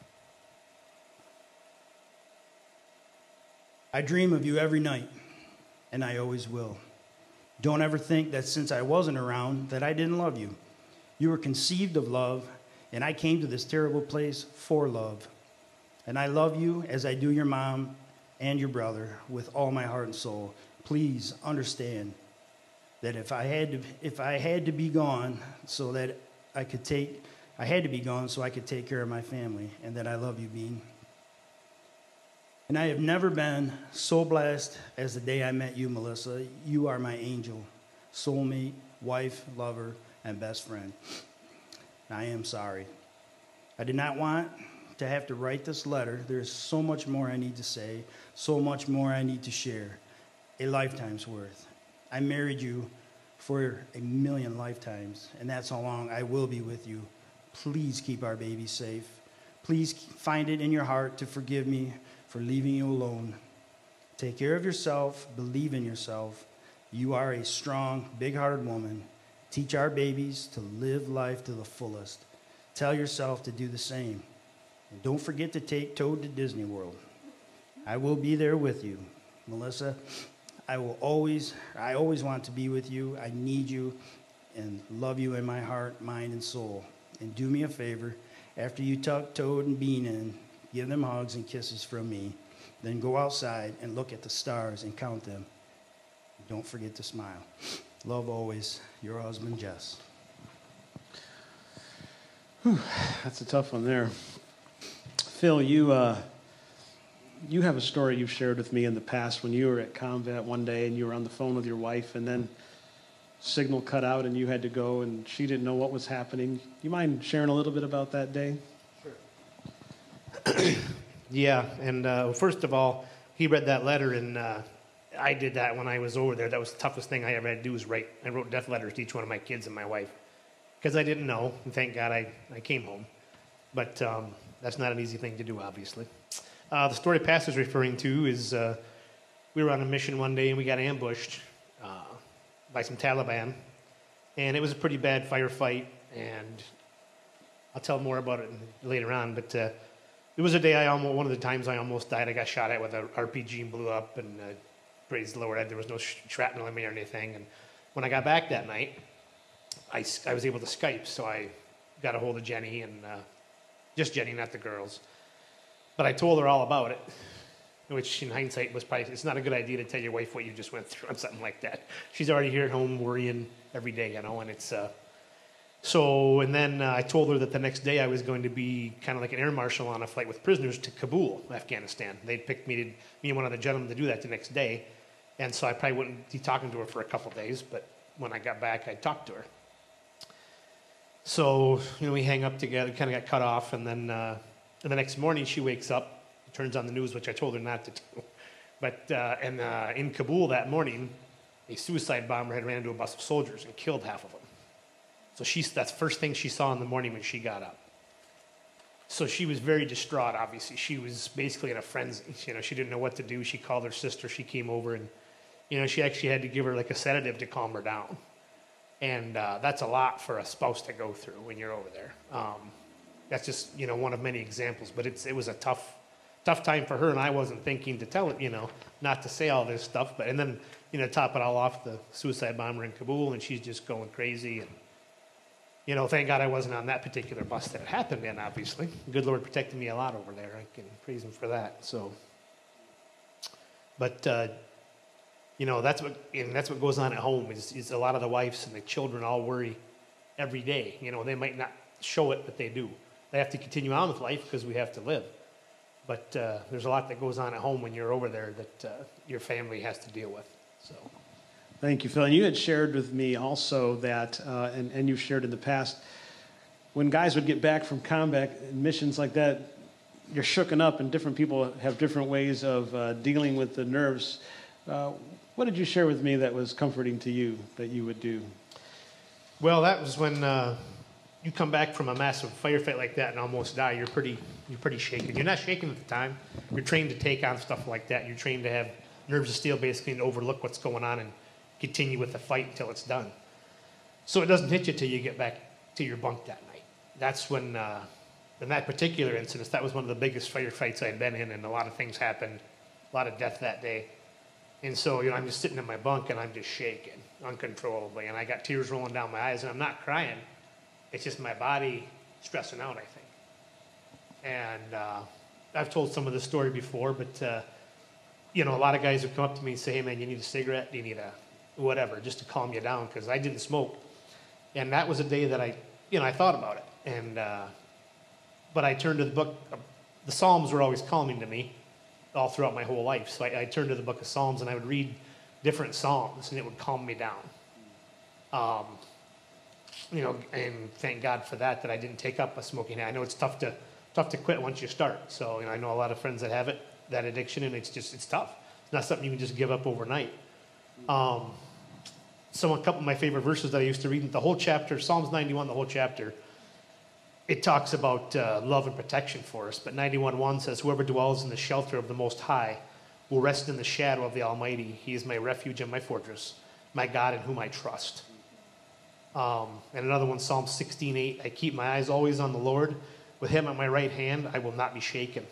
I dream of you every night, and I always will. Don't ever think that since I wasn't around that I didn't love you. You were conceived of love, and I came to this terrible place for love. And I love you as I do your mom and your brother with all my heart and soul. Please understand that if I had to be gone so that I could take care of my family, and that I love you, Bean. And I have never been so blessed as the day I met you, Melissa. You are my angel, soulmate, wife, lover, and best friend. I am sorry. I did not want to have to write this letter. There's so much more I need to say, so much more I need to share. A lifetime's worth. I married you for a million lifetimes, and that's how long I will be with you. Please keep our baby safe. Please find it in your heart to forgive me for leaving you alone. Take care of yourself. Believe in yourself. You are a strong, big-hearted woman. Teach our babies to live life to the fullest. Tell yourself to do the same. And don't forget to take Toad to Disney World. I will be there with you. Melissa, I always want to be with you. I need you and love you in my heart, mind, and soul. And do me a favor, after you tuck Toad and Bean in, give them hugs and kisses from me. Then go outside and look at the stars and count them. Don't forget to smile. Love always, your husband, Jess. Whew, that's a tough one there. Phil, you have a story you've shared with me in the past when you were at Combat one day and you were on the phone with your wife and then signal cut out and you had to go and she didn't know what was happening. You mind sharing a little bit about that day? Sure. Yeah, and first of all, he read that letter, and I did that when I was over there. That was the toughest thing I ever had to do was write. I wrote death letters to each one of my kids and my wife because I didn't know, and thank God I came home. But that's not an easy thing to do, obviously. The story Pastor's referring to is we were on a mission one day, and we got ambushed by some Taliban, and it was a pretty bad firefight, and I'll tell more about it later on, but it was a day one of the times I almost died. I got shot at with an RPG and blew up, and praise the Lord, there was no shrapnel in me or anything. And when I got back that night, I was able to Skype, so I got a hold of Jenny, and just Jenny, not the girls. But I told her all about it, which in hindsight was probably, it's not a good idea to tell your wife what you just went through on something like that. She's already here at home worrying every day, and it's... And then I told her that the next day I was going to be kind of like an air marshal on a flight with prisoners to Kabul, Afghanistan. They'd picked me and one of the gentlemen to do that the next day. And so I probably wouldn't be talking to her for a couple of days, but when I got back, I talked to her. So, we hang up together, kind of got cut off, and then and the next morning she wakes up, turns on the news, which I told her not to do. But in Kabul that morning, a suicide bomber had ran into a bus of soldiers and killed half of them. So that's the first thing she saw in the morning when she got up. So she was very distraught, obviously. She was basically in a frenzy. She didn't know what to do. She called her sister. She came over, and she actually had to give her like a sedative to calm her down. And that's a lot for a spouse to go through when you're over there. That's just, one of many examples. But it was a tough time for her, and I wasn't thinking to tell it, not to say all this stuff. And then, top it all off, the suicide bomber in Kabul, and she's just going crazy. And thank God I wasn't on that particular bus that it happened in, obviously. The good Lord protected me a lot over there. I can praise Him for that. So, but, that's what goes on at home is a lot of the wives and the children all worry every day. They might not show it, but they do. They have to continue on with life because we have to live. But there's a lot that goes on at home when you're over there that your family has to deal with. So, Thank you, Phil. And you had shared with me also that, and you've shared in the past, when guys would get back from combat and missions like that, you're shooken up, and different people have different ways of dealing with the nerves. What did you share with me that was comforting to you that you would do? well, that was when you come back from a massive firefight like that and almost die. You're pretty shaken. You're not shaken at the time. You're trained to take on stuff like that. You're trained to have nerves of steel, basically, and overlook what's going on and continue with the fight until it's done. So it doesn't hit you till you get back to your bunk that night. That's when, in that particular incident, that was one of the biggest firefights I'd been in, and a lot of things happened, a lot of death that day. And so, I'm just sitting in my bunk, and I'm just shaking uncontrollably, and I got tears rolling down my eyes, and I'm not crying. It's just my body stressing out, I think. And I've told some of this story before, but, a lot of guys would come up to me and say, hey, man, you need a cigarette? Do you need a whatever, just to calm you down, because I didn't smoke. And that was a day that I thought about it. And but I turned to the book. The Psalms were always calming to me all throughout my whole life. So I turned to the book of Psalms, and I would read different Psalms, and it would calm me down. And thank God for that I didn't take up a smoking habit. I know it's tough to quit once you start. So I know a lot of friends that have it, that addiction, and it's tough. It's not something you can just give up overnight. So a couple of my favorite verses that I used to read, the whole chapter, Psalms 91, the whole chapter, it talks about love and protection for us. But 91:1 says, whoever dwells in the shelter of the Most High will rest in the shadow of the Almighty. He is my refuge and my fortress, my God in whom I trust. And another one, Psalm 16:8, I keep my eyes always on the Lord. With him at my right hand, I will not be shaken.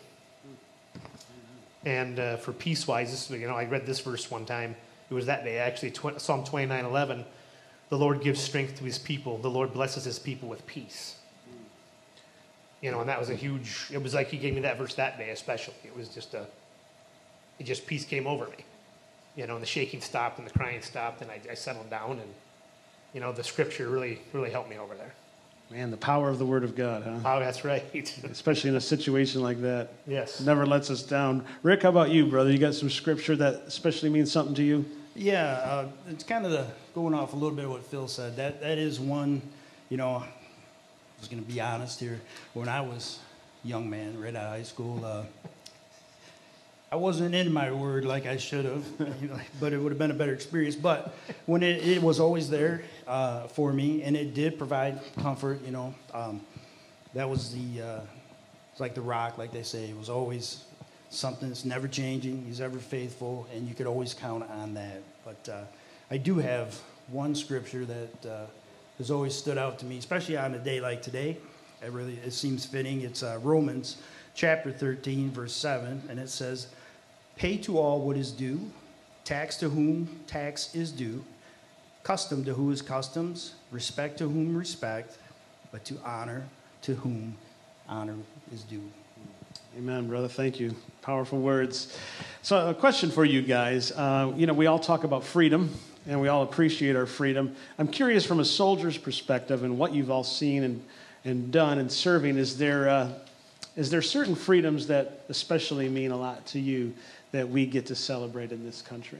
And for peace-wise, I read this verse one time. It was that day, actually, Psalm 29:11. The Lord gives strength to his people. The Lord blesses his people with peace. And that was it was like he gave me that verse that day especially. It was just peace came over me. And the shaking stopped and the crying stopped, and I settled down, and, the scripture really, really helped me over there. Man, the power of the Word of God, huh? Oh, that's right. Especially in a situation like that. Yes. Never lets us down. Rick, how about you, brother? You got some scripture that especially means something to you? Yeah, it's kind of going off a little bit of what Phil said. That is one, I was going to be honest here. When I was a young man, right out of high school, I wasn't in my word like I should have, but it would have been a better experience. But when it was always there for me, and it did provide comfort, that was it's like the rock, like they say. It was always something that's never changing. He's ever faithful, and you could always count on that. But I do have one scripture that has always stood out to me, especially on a day like today. It seems fitting. It's Romans chapter 13, verse 7, and it says, pay to all what is due, tax to whom tax is due, custom to who is customs, respect to whom respect, but to whom honor is due. Amen, brother. Thank you. Powerful words. So a question for you guys. We all talk about freedom, and we all appreciate our freedom. I'm curious from a soldier's perspective and what you've all seen and done in serving, is there certain freedoms that especially mean a lot to you that we get to celebrate in this country?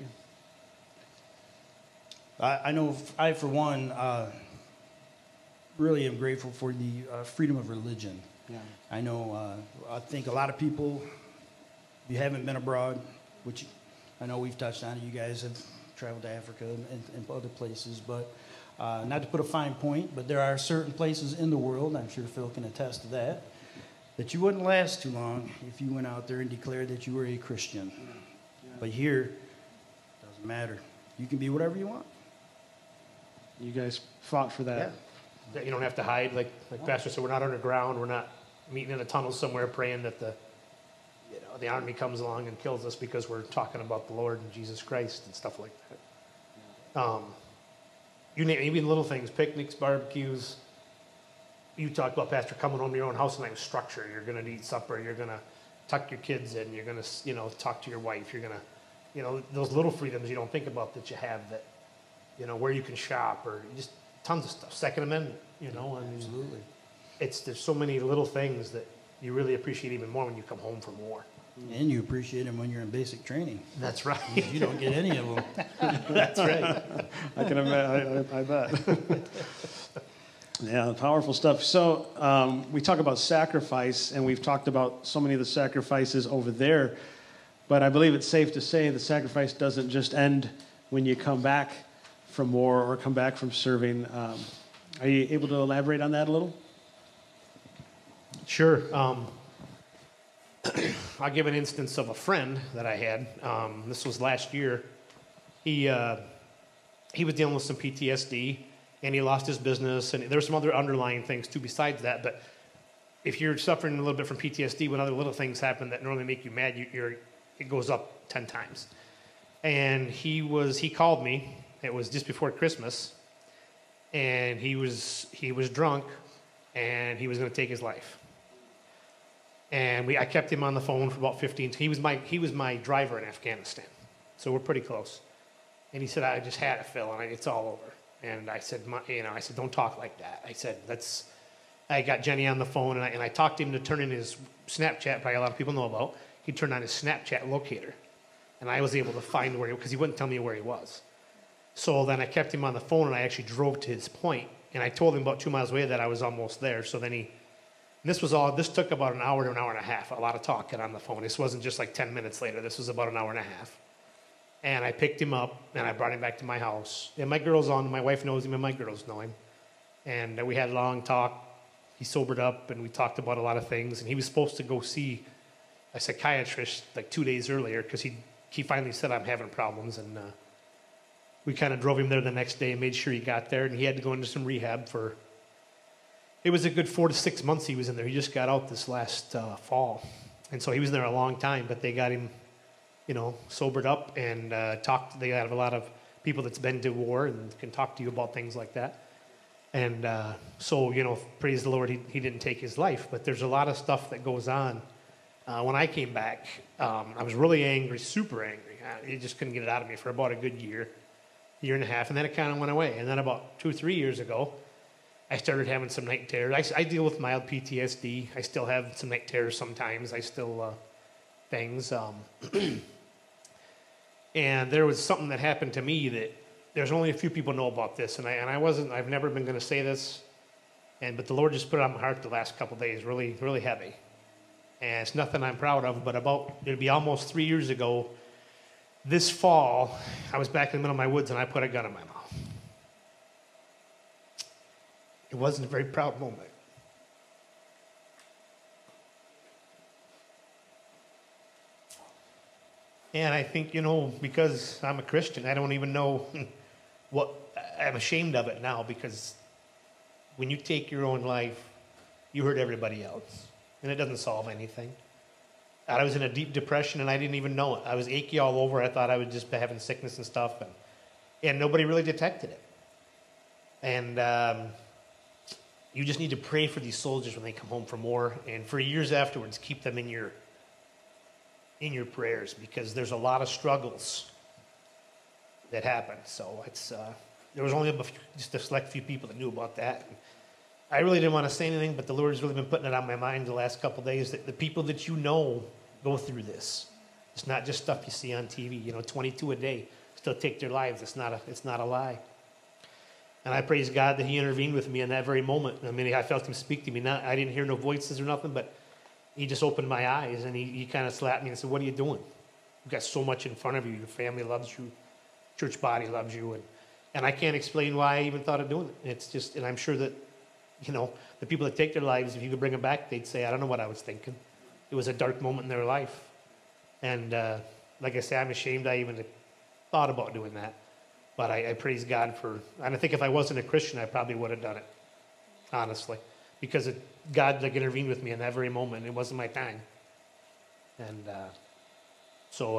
I know I, for one, really am grateful for the freedom of religion. Yeah. I know, I think a lot of people, if you haven't been abroad, which I know we've touched on it, you guys have traveled to Africa and other places, but not to put a fine point, but there are certain places in the world, I'm sure Phil can attest to that you wouldn't last too long if you went out there and declared that you were a Christian. Yeah. But here, it doesn't matter. You can be whatever you want. You guys fought for that. Yeah. You don't have to hide. Like Pastor said, we're not underground. We're not meeting in a tunnel somewhere praying that the army comes along and kills us because we're talking about the Lord and Jesus Christ and stuff like that. You name even little things, picnics, barbecues. You talked about, Pastor, coming home to your own house and having structure. You're going to eat supper. You're going to tuck your kids in. You're going to, talk to your wife. You're going to, those little freedoms you don't think about that you have, that, where you can shop, or just tons of stuff. Second Amendment, I mean, absolutely. There's so many little things that you really appreciate even more when you come home from war. And you appreciate them when you're in basic training. That's right. You don't get any of them. That's right. I can imagine. I bet. Yeah, powerful stuff. So we talk about sacrifice, and we've talked about so many of the sacrifices over there. But I believe it's safe to say the sacrifice doesn't just end when you come back from war or come back from serving. Are you able to elaborate on that a little? Sure. I'll give an instance of a friend that I had. This was last year. He was dealing with some PTSD, and he lost his business, and there's some other underlying things too besides that. But if you're suffering a little bit from PTSD, when other little things happen that normally make you mad, it goes up 10 times. And he called me. It was just before Christmas, and he was drunk, and he was going to take his life. And I kept him on the phone for about 15. He was my driver in Afghanistan, so we're pretty close. And he said, "I just had it, Phil, and it's all over." And I said, "Don't talk like that." I said, I got Jenny on the phone, and I talked to him to turn in his Snapchat. Probably a lot of people know about. He turned on his Snapchat locator, and I was able to find because he wouldn't tell me where he was. So then I kept him on the phone, and I actually drove to his point, and I told him about 2 miles away that I was almost there. So then this took about an hour to an hour and a half, a lot of talking on the phone. This wasn't just like 10 minutes later. This was about an hour and a half. And I picked him up, and I brought him back to my house. And my wife knows him, and my girls know him. And we had a long talk. He sobered up, and we talked about a lot of things. And he was supposed to go see a psychiatrist like 2 days earlier because he finally said, "I'm having problems." And we kind of drove him there the next day and made sure he got there. And he had to go into some rehab it was a good 4 to 6 months he was in there. He just got out this last fall. And so he was there a long time, but they got him, sobered up and talked. They have a lot of people that's been to war and can talk to you about things like that. And so, praise the Lord, he didn't take his life. But there's a lot of stuff that goes on. When I came back, I was really angry, super angry. I just couldn't get it out of me for about a good year and a half, and then it kind of went away. And then about 2 or 3 years ago, I started having some night terrors. I deal with mild PTSD. I still have some night terrors sometimes. I still things. And there was something that happened to me that there's only a few people know about this, and I've never been going to say this, but the Lord just put it on my heart the last couple of days, really, really heavy. And it's nothing I'm proud of, but it'll be almost 3 years ago, this fall, I was back in the middle of my woods, and I put a gun in my mouth. It wasn't a very proud moment. And I think, because I'm a Christian, I don't even know what, I'm ashamed of it now, because when you take your own life, you hurt everybody else, and it doesn't solve anything. I was in a deep depression, and I didn't even know it. I was achy all over. I thought I was just having sickness and stuff, and nobody really detected it. And you just need to pray for these soldiers when they come home from war, and for years afterwards, keep them in your prayers, because there's a lot of struggles that happen. So there was only just a select few people that knew about that. And I really didn't want to say anything, but the Lord's really been putting it on my mind the last couple of days that the people that go through this. It's not just stuff you see on TV. 22 a day still take their lives. It's not a lie. And I praise God that He intervened with me in that very moment. I mean, I felt Him speak to me. I didn't hear no voices or nothing, but He just opened my eyes, and he kind of slapped me and said, "What are you doing? You've got so much in front of you. Your family loves you. Church body loves you." And I can't explain why I even thought of doing it. It's just, and I'm sure that, the people that take their lives, if you could bring them back, they'd say, "I don't know what I was thinking." It was a dark moment in their life. And like I say, I'm ashamed I even thought about doing that. But I praise God and I think if I wasn't a Christian, I probably would have done it, honestly. Because God intervened with me in that very moment. It wasn't my time. And so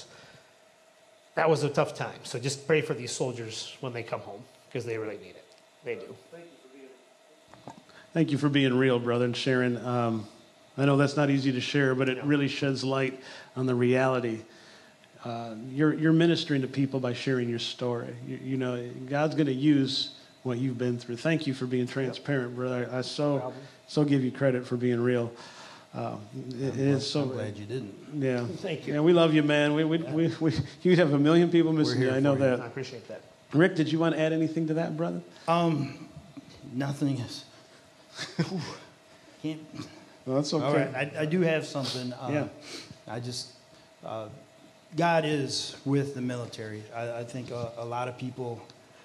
that was a tough time. So just pray for these soldiers when they come home, because they really need it. They do. Thank you for being real, brother, and sharing. I know that's not easy to share, but it really sheds light on the reality. You're ministering to people by sharing your story. God's going to use what you've been through. Thank you for being transparent, brother. I so give you credit for being real. It is so. I'm glad you didn't. Yeah. Thank you. Yeah, we love you, man. You'd have a million people missing you. I know I that. appreciate that. Rick, did you want to add anything to that, brother? Nothing is. Can't. Well, that's okay. All right, I do have something. Yeah. I just, God is with the military. I think a lot of people,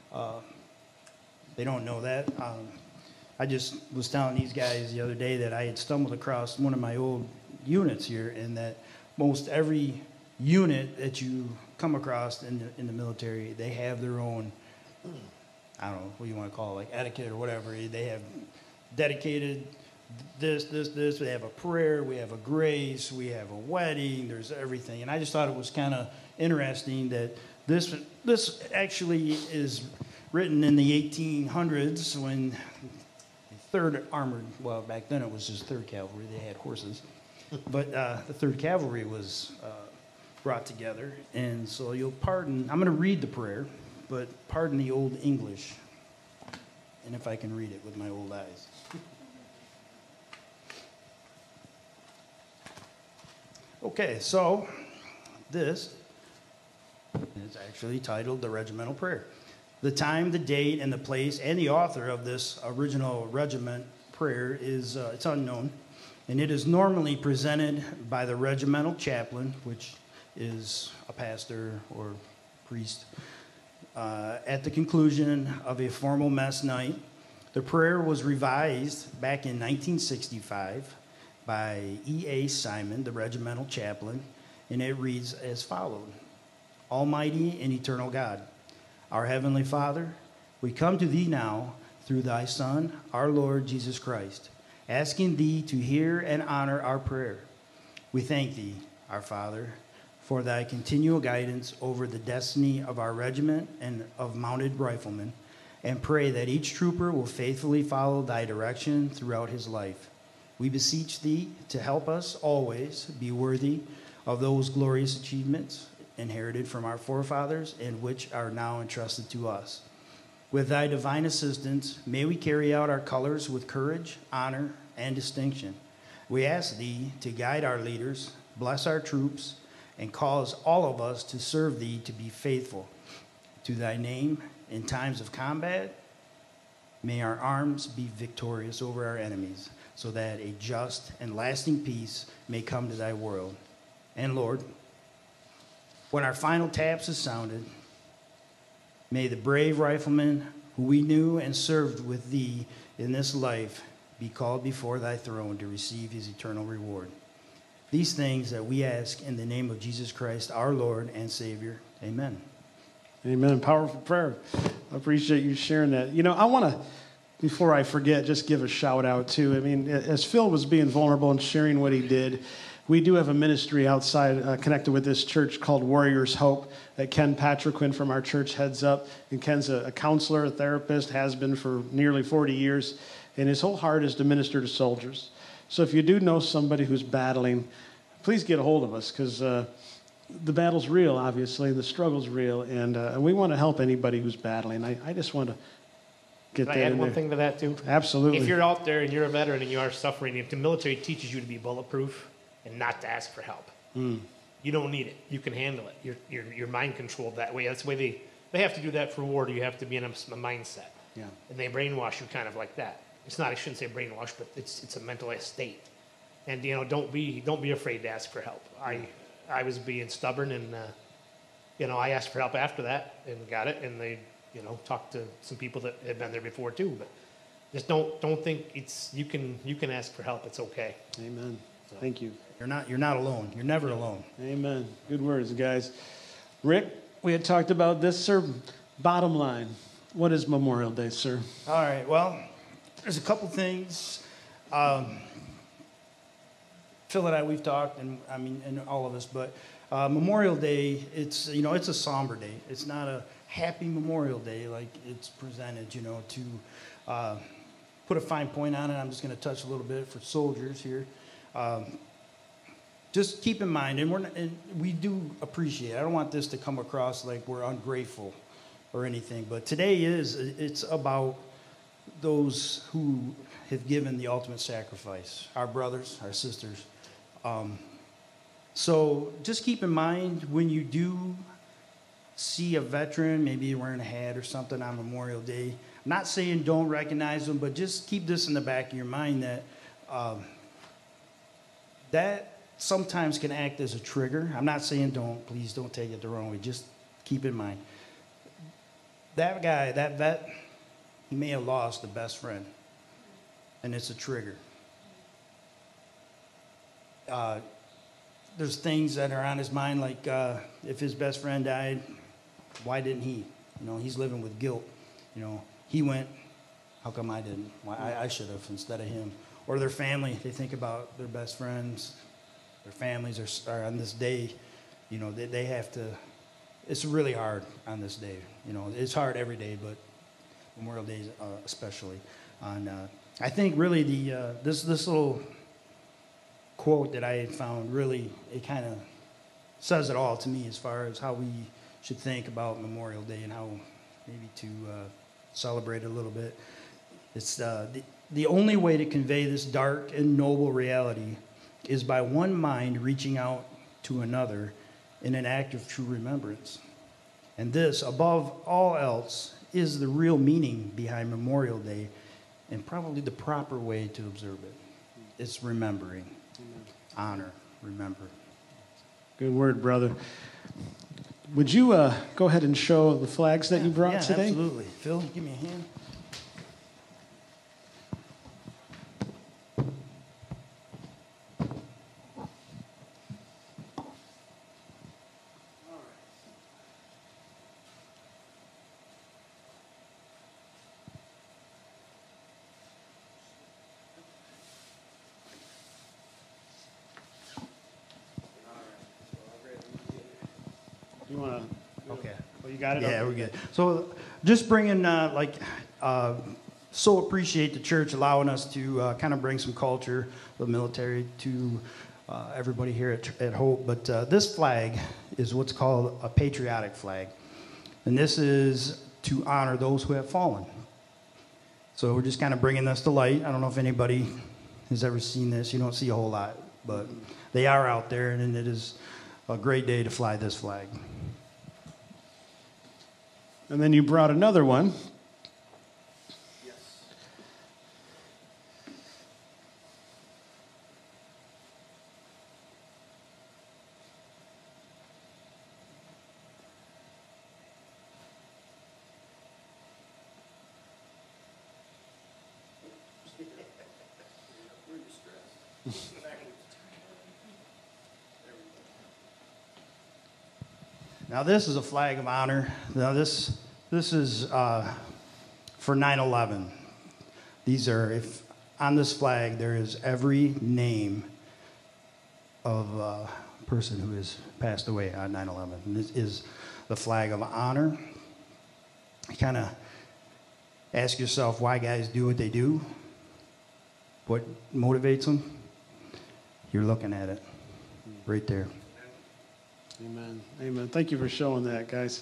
they don't know that. I just was telling these guys the other day that I had stumbled across one of my old units here, and that most every unit that you come across in the military, they have their own, I don't know what you want to call it, like etiquette or whatever. They have dedicated this. We have a prayer, we have a grace, we have a wedding, there's everything. And I just thought it was kind of interesting that this actually is written in the 1800s when the 3rd Armored, well, back then it was just 3rd Cavalry, they had horses. But the 3rd Cavalry was brought together. And so you'll pardon, I'm going to read the prayer, but pardon the old English. And if I can read it with my old eyes. Okay, so this is actually titled The Regimental Prayer. The time, the date, and the place, and the author of this original regiment prayer is it's unknown, and it is normally presented by the regimental chaplain, which is a pastor or priest, at the conclusion of a formal mess night. The prayer was revised back in 1965 by E.A. Simon, the regimental chaplain, and it reads as follows. Almighty and eternal God, our Heavenly Father, we come to Thee now through Thy Son, our Lord Jesus Christ, asking Thee to hear and honor our prayer. We thank Thee, our Father, for Thy continual guidance over the destiny of our regiment and of mounted riflemen, and pray that each trooper will faithfully follow Thy direction throughout his life. We beseech Thee to help us always be worthy of those glorious achievements inherited from our forefathers and which are now entrusted to us. With Thy divine assistance, may we carry out our colors with courage, honor, and distinction. We ask Thee to guide our leaders, bless our troops, and cause all of us to serve Thee to be faithful to Thy name in times of combat. May our arms be victorious over our enemies, so that a just and lasting peace may come to Thy world. And Lord, when our final taps is sounded, may the brave riflemen who we knew and served with Thee in this life be called before Thy throne to receive His eternal reward. These things that we ask in the name of Jesus Christ, our Lord and Savior. Amen. Amen. Powerful prayer. I appreciate you sharing that. You know, I want to, before I forget, just give a shout out too. I mean, as Phil was being vulnerable and sharing what he did, we do have a ministry outside connected with this church called Warriors Hope that Ken Patriquin from our church heads up. And Ken's a counselor, a therapist, has been for nearly 40 years. And his whole heart is to minister to soldiers. So if you do know somebody who's battling, please get a hold of us, because the battle's real, obviously. The struggle's real. And we want to help anybody who's battling. I just want to get that Can I add in one there. thing to that, too? Absolutely. If you're out there and you're a veteran and you are suffering, if the military teaches you to be bulletproof and not to ask for help, you don't need it. You can handle it. You're mind controlled that way. That's the way they have to do that for war. You have to be in a mindset. Yeah. And they brainwash you kind of like that. It's not, I shouldn't say brainwash, but it's a mental state. And, you know, don't be afraid to ask for help. I was being stubborn, and, you know, I asked for help after that and got it. And they, you know, talked to some people that had been there before too. But just don't think you can ask for help. It's okay. Amen. Thank you. You're not alone. You're never alone. Amen. Good words, guys. Rick, we had talked about this, sir. Bottom line, what is Memorial Day, sir? All right. Well, there's a couple things. Phil and I, we've talked, and all of us, but Memorial Day, it's a somber day. It's not a happy Memorial Day like it's presented, to put a fine point on it. I'm just going to touch a little bit for soldiers here. Just keep in mind, and we do appreciate it. I don't want this to come across like we're ungrateful or anything, but today it's about those who have given the ultimate sacrifice, our brothers, our sisters. So just keep in mind when you do see a veteran, maybe wearing a hat or something on Memorial Day, I'm not saying don't recognize them, but just keep this in the back of your mind that that sometimes can act as a trigger. I'm not saying please don't take it the wrong way. Just keep in mind. That guy, that vet, he may have lost the best friend, and it's a trigger. There's things that are on his mind, like if his best friend died, why didn't he? He's living with guilt. He went, how come I didn't? Why I should have instead of him. Or their family, they think about their best friends, their families are on this day, they have to, it's really hard on this day. It's hard every day, but Memorial Day especially. I think really this little quote that I had found really, it kind of says it all to me as far as how we should think about Memorial Day and how maybe to celebrate it a little bit. It's the only way to convey this dark and noble reality is by one mind reaching out to another in an act of true remembrance. And this, above all else, is the real meaning behind Memorial Day and probably the proper way to observe it. It's remembering. Honor, remember. Good word, brother. Would you go ahead and show the flags that you brought today? Absolutely. Phil, give me a hand. You want to? Okay. Well, you got it? Yeah, Okay. we're good. So just bringing, so appreciate the church allowing us to kind of bring some culture, the military, to everybody here at Hope. But this flag is what's called a patriotic flag. And this is to honor those who have fallen. So we're just kind of bringing this to light. I don't know if anybody has ever seen this. You don't see a whole lot, but they are out there, and it is a great day to fly this flag. And then you brought another one. Yes. Now this is a flag of honor. Now this is for 9/11. These are, if on this flag there is every name of a person who has passed away on 9/11. And this is the flag of honor. You kind of ask yourself why guys do what they do. What motivates them? You're looking at it right there. Amen. Amen. Thank you for showing that, guys.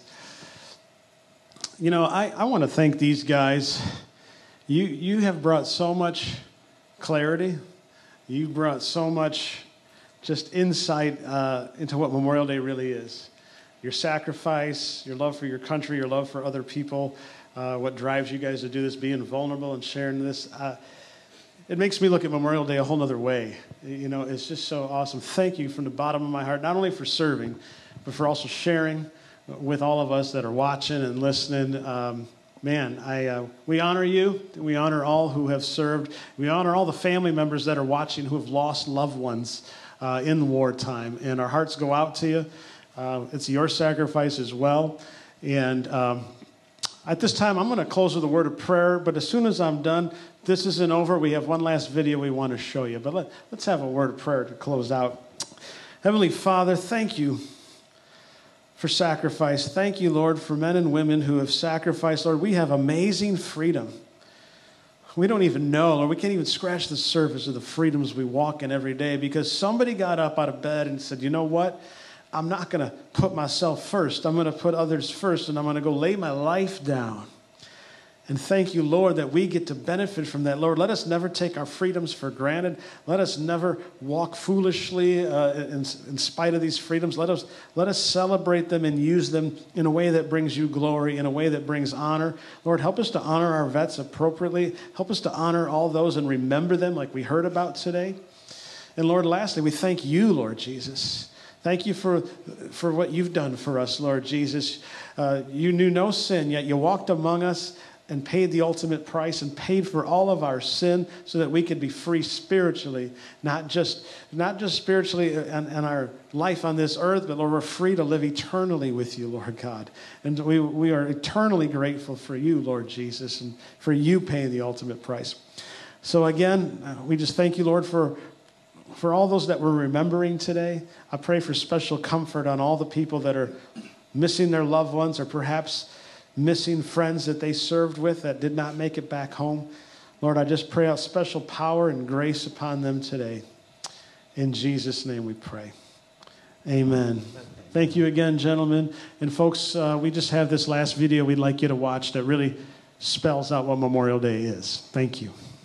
I want to thank these guys. You have brought so much clarity. You brought so much just insight into what Memorial Day really is. Your sacrifice, your love for your country, your love for other people, what drives you guys to do this, being vulnerable and sharing this. It makes me look at Memorial Day a whole other way. It's just so awesome. Thank you from the bottom of my heart, not only for serving, but for also sharing with all of us that are watching and listening. We honor you. We honor all who have served. We honor all the family members that are watching who have lost loved ones in wartime. And our hearts go out to you. It's your sacrifice as well. And at this time, I'm going to close with a word of prayer. But as soon as I'm done, this isn't over. We have one last video we want to show you. But let's have a word of prayer to close out. Heavenly Father, thank you for sacrifice. Thank you, Lord, for men and women who have sacrificed. Lord, we have amazing freedom. We don't even know, or we can't even scratch the surface of the freedoms we walk in every day because somebody got up out of bed and said, you know what? I'm not going to put myself first. I'm going to put others first, and I'm going to go lay my life down. And thank you, Lord, that we get to benefit from that. Lord, let us never take our freedoms for granted. Let us never walk foolishly in spite of these freedoms. Let us celebrate them and use them in a way that brings you glory, in a way that brings honor. Lord, help us to honor our vets appropriately. Help us to honor all those and remember them like we heard about today. And Lord, lastly, we thank you, Lord Jesus. Thank you for what you've done for us, Lord Jesus. You knew no sin, yet you walked among us and paid the ultimate price and paid for all of our sin so that we could be free spiritually, not just spiritually in our life on this earth, but Lord, we're free to live eternally with you, Lord God. And we are eternally grateful for you, Lord Jesus, and for you paying the ultimate price. So again, we just thank you, Lord, for all those that we're remembering today. I pray for special comfort on all the people that are missing their loved ones or perhaps missing friends that they served with that did not make it back home. Lord, I just pray out special power and grace upon them today. In Jesus' name we pray. Amen. Thank you again, gentlemen. And folks, we just have this last video we'd like you to watch that really spells out what Memorial Day is. Thank you.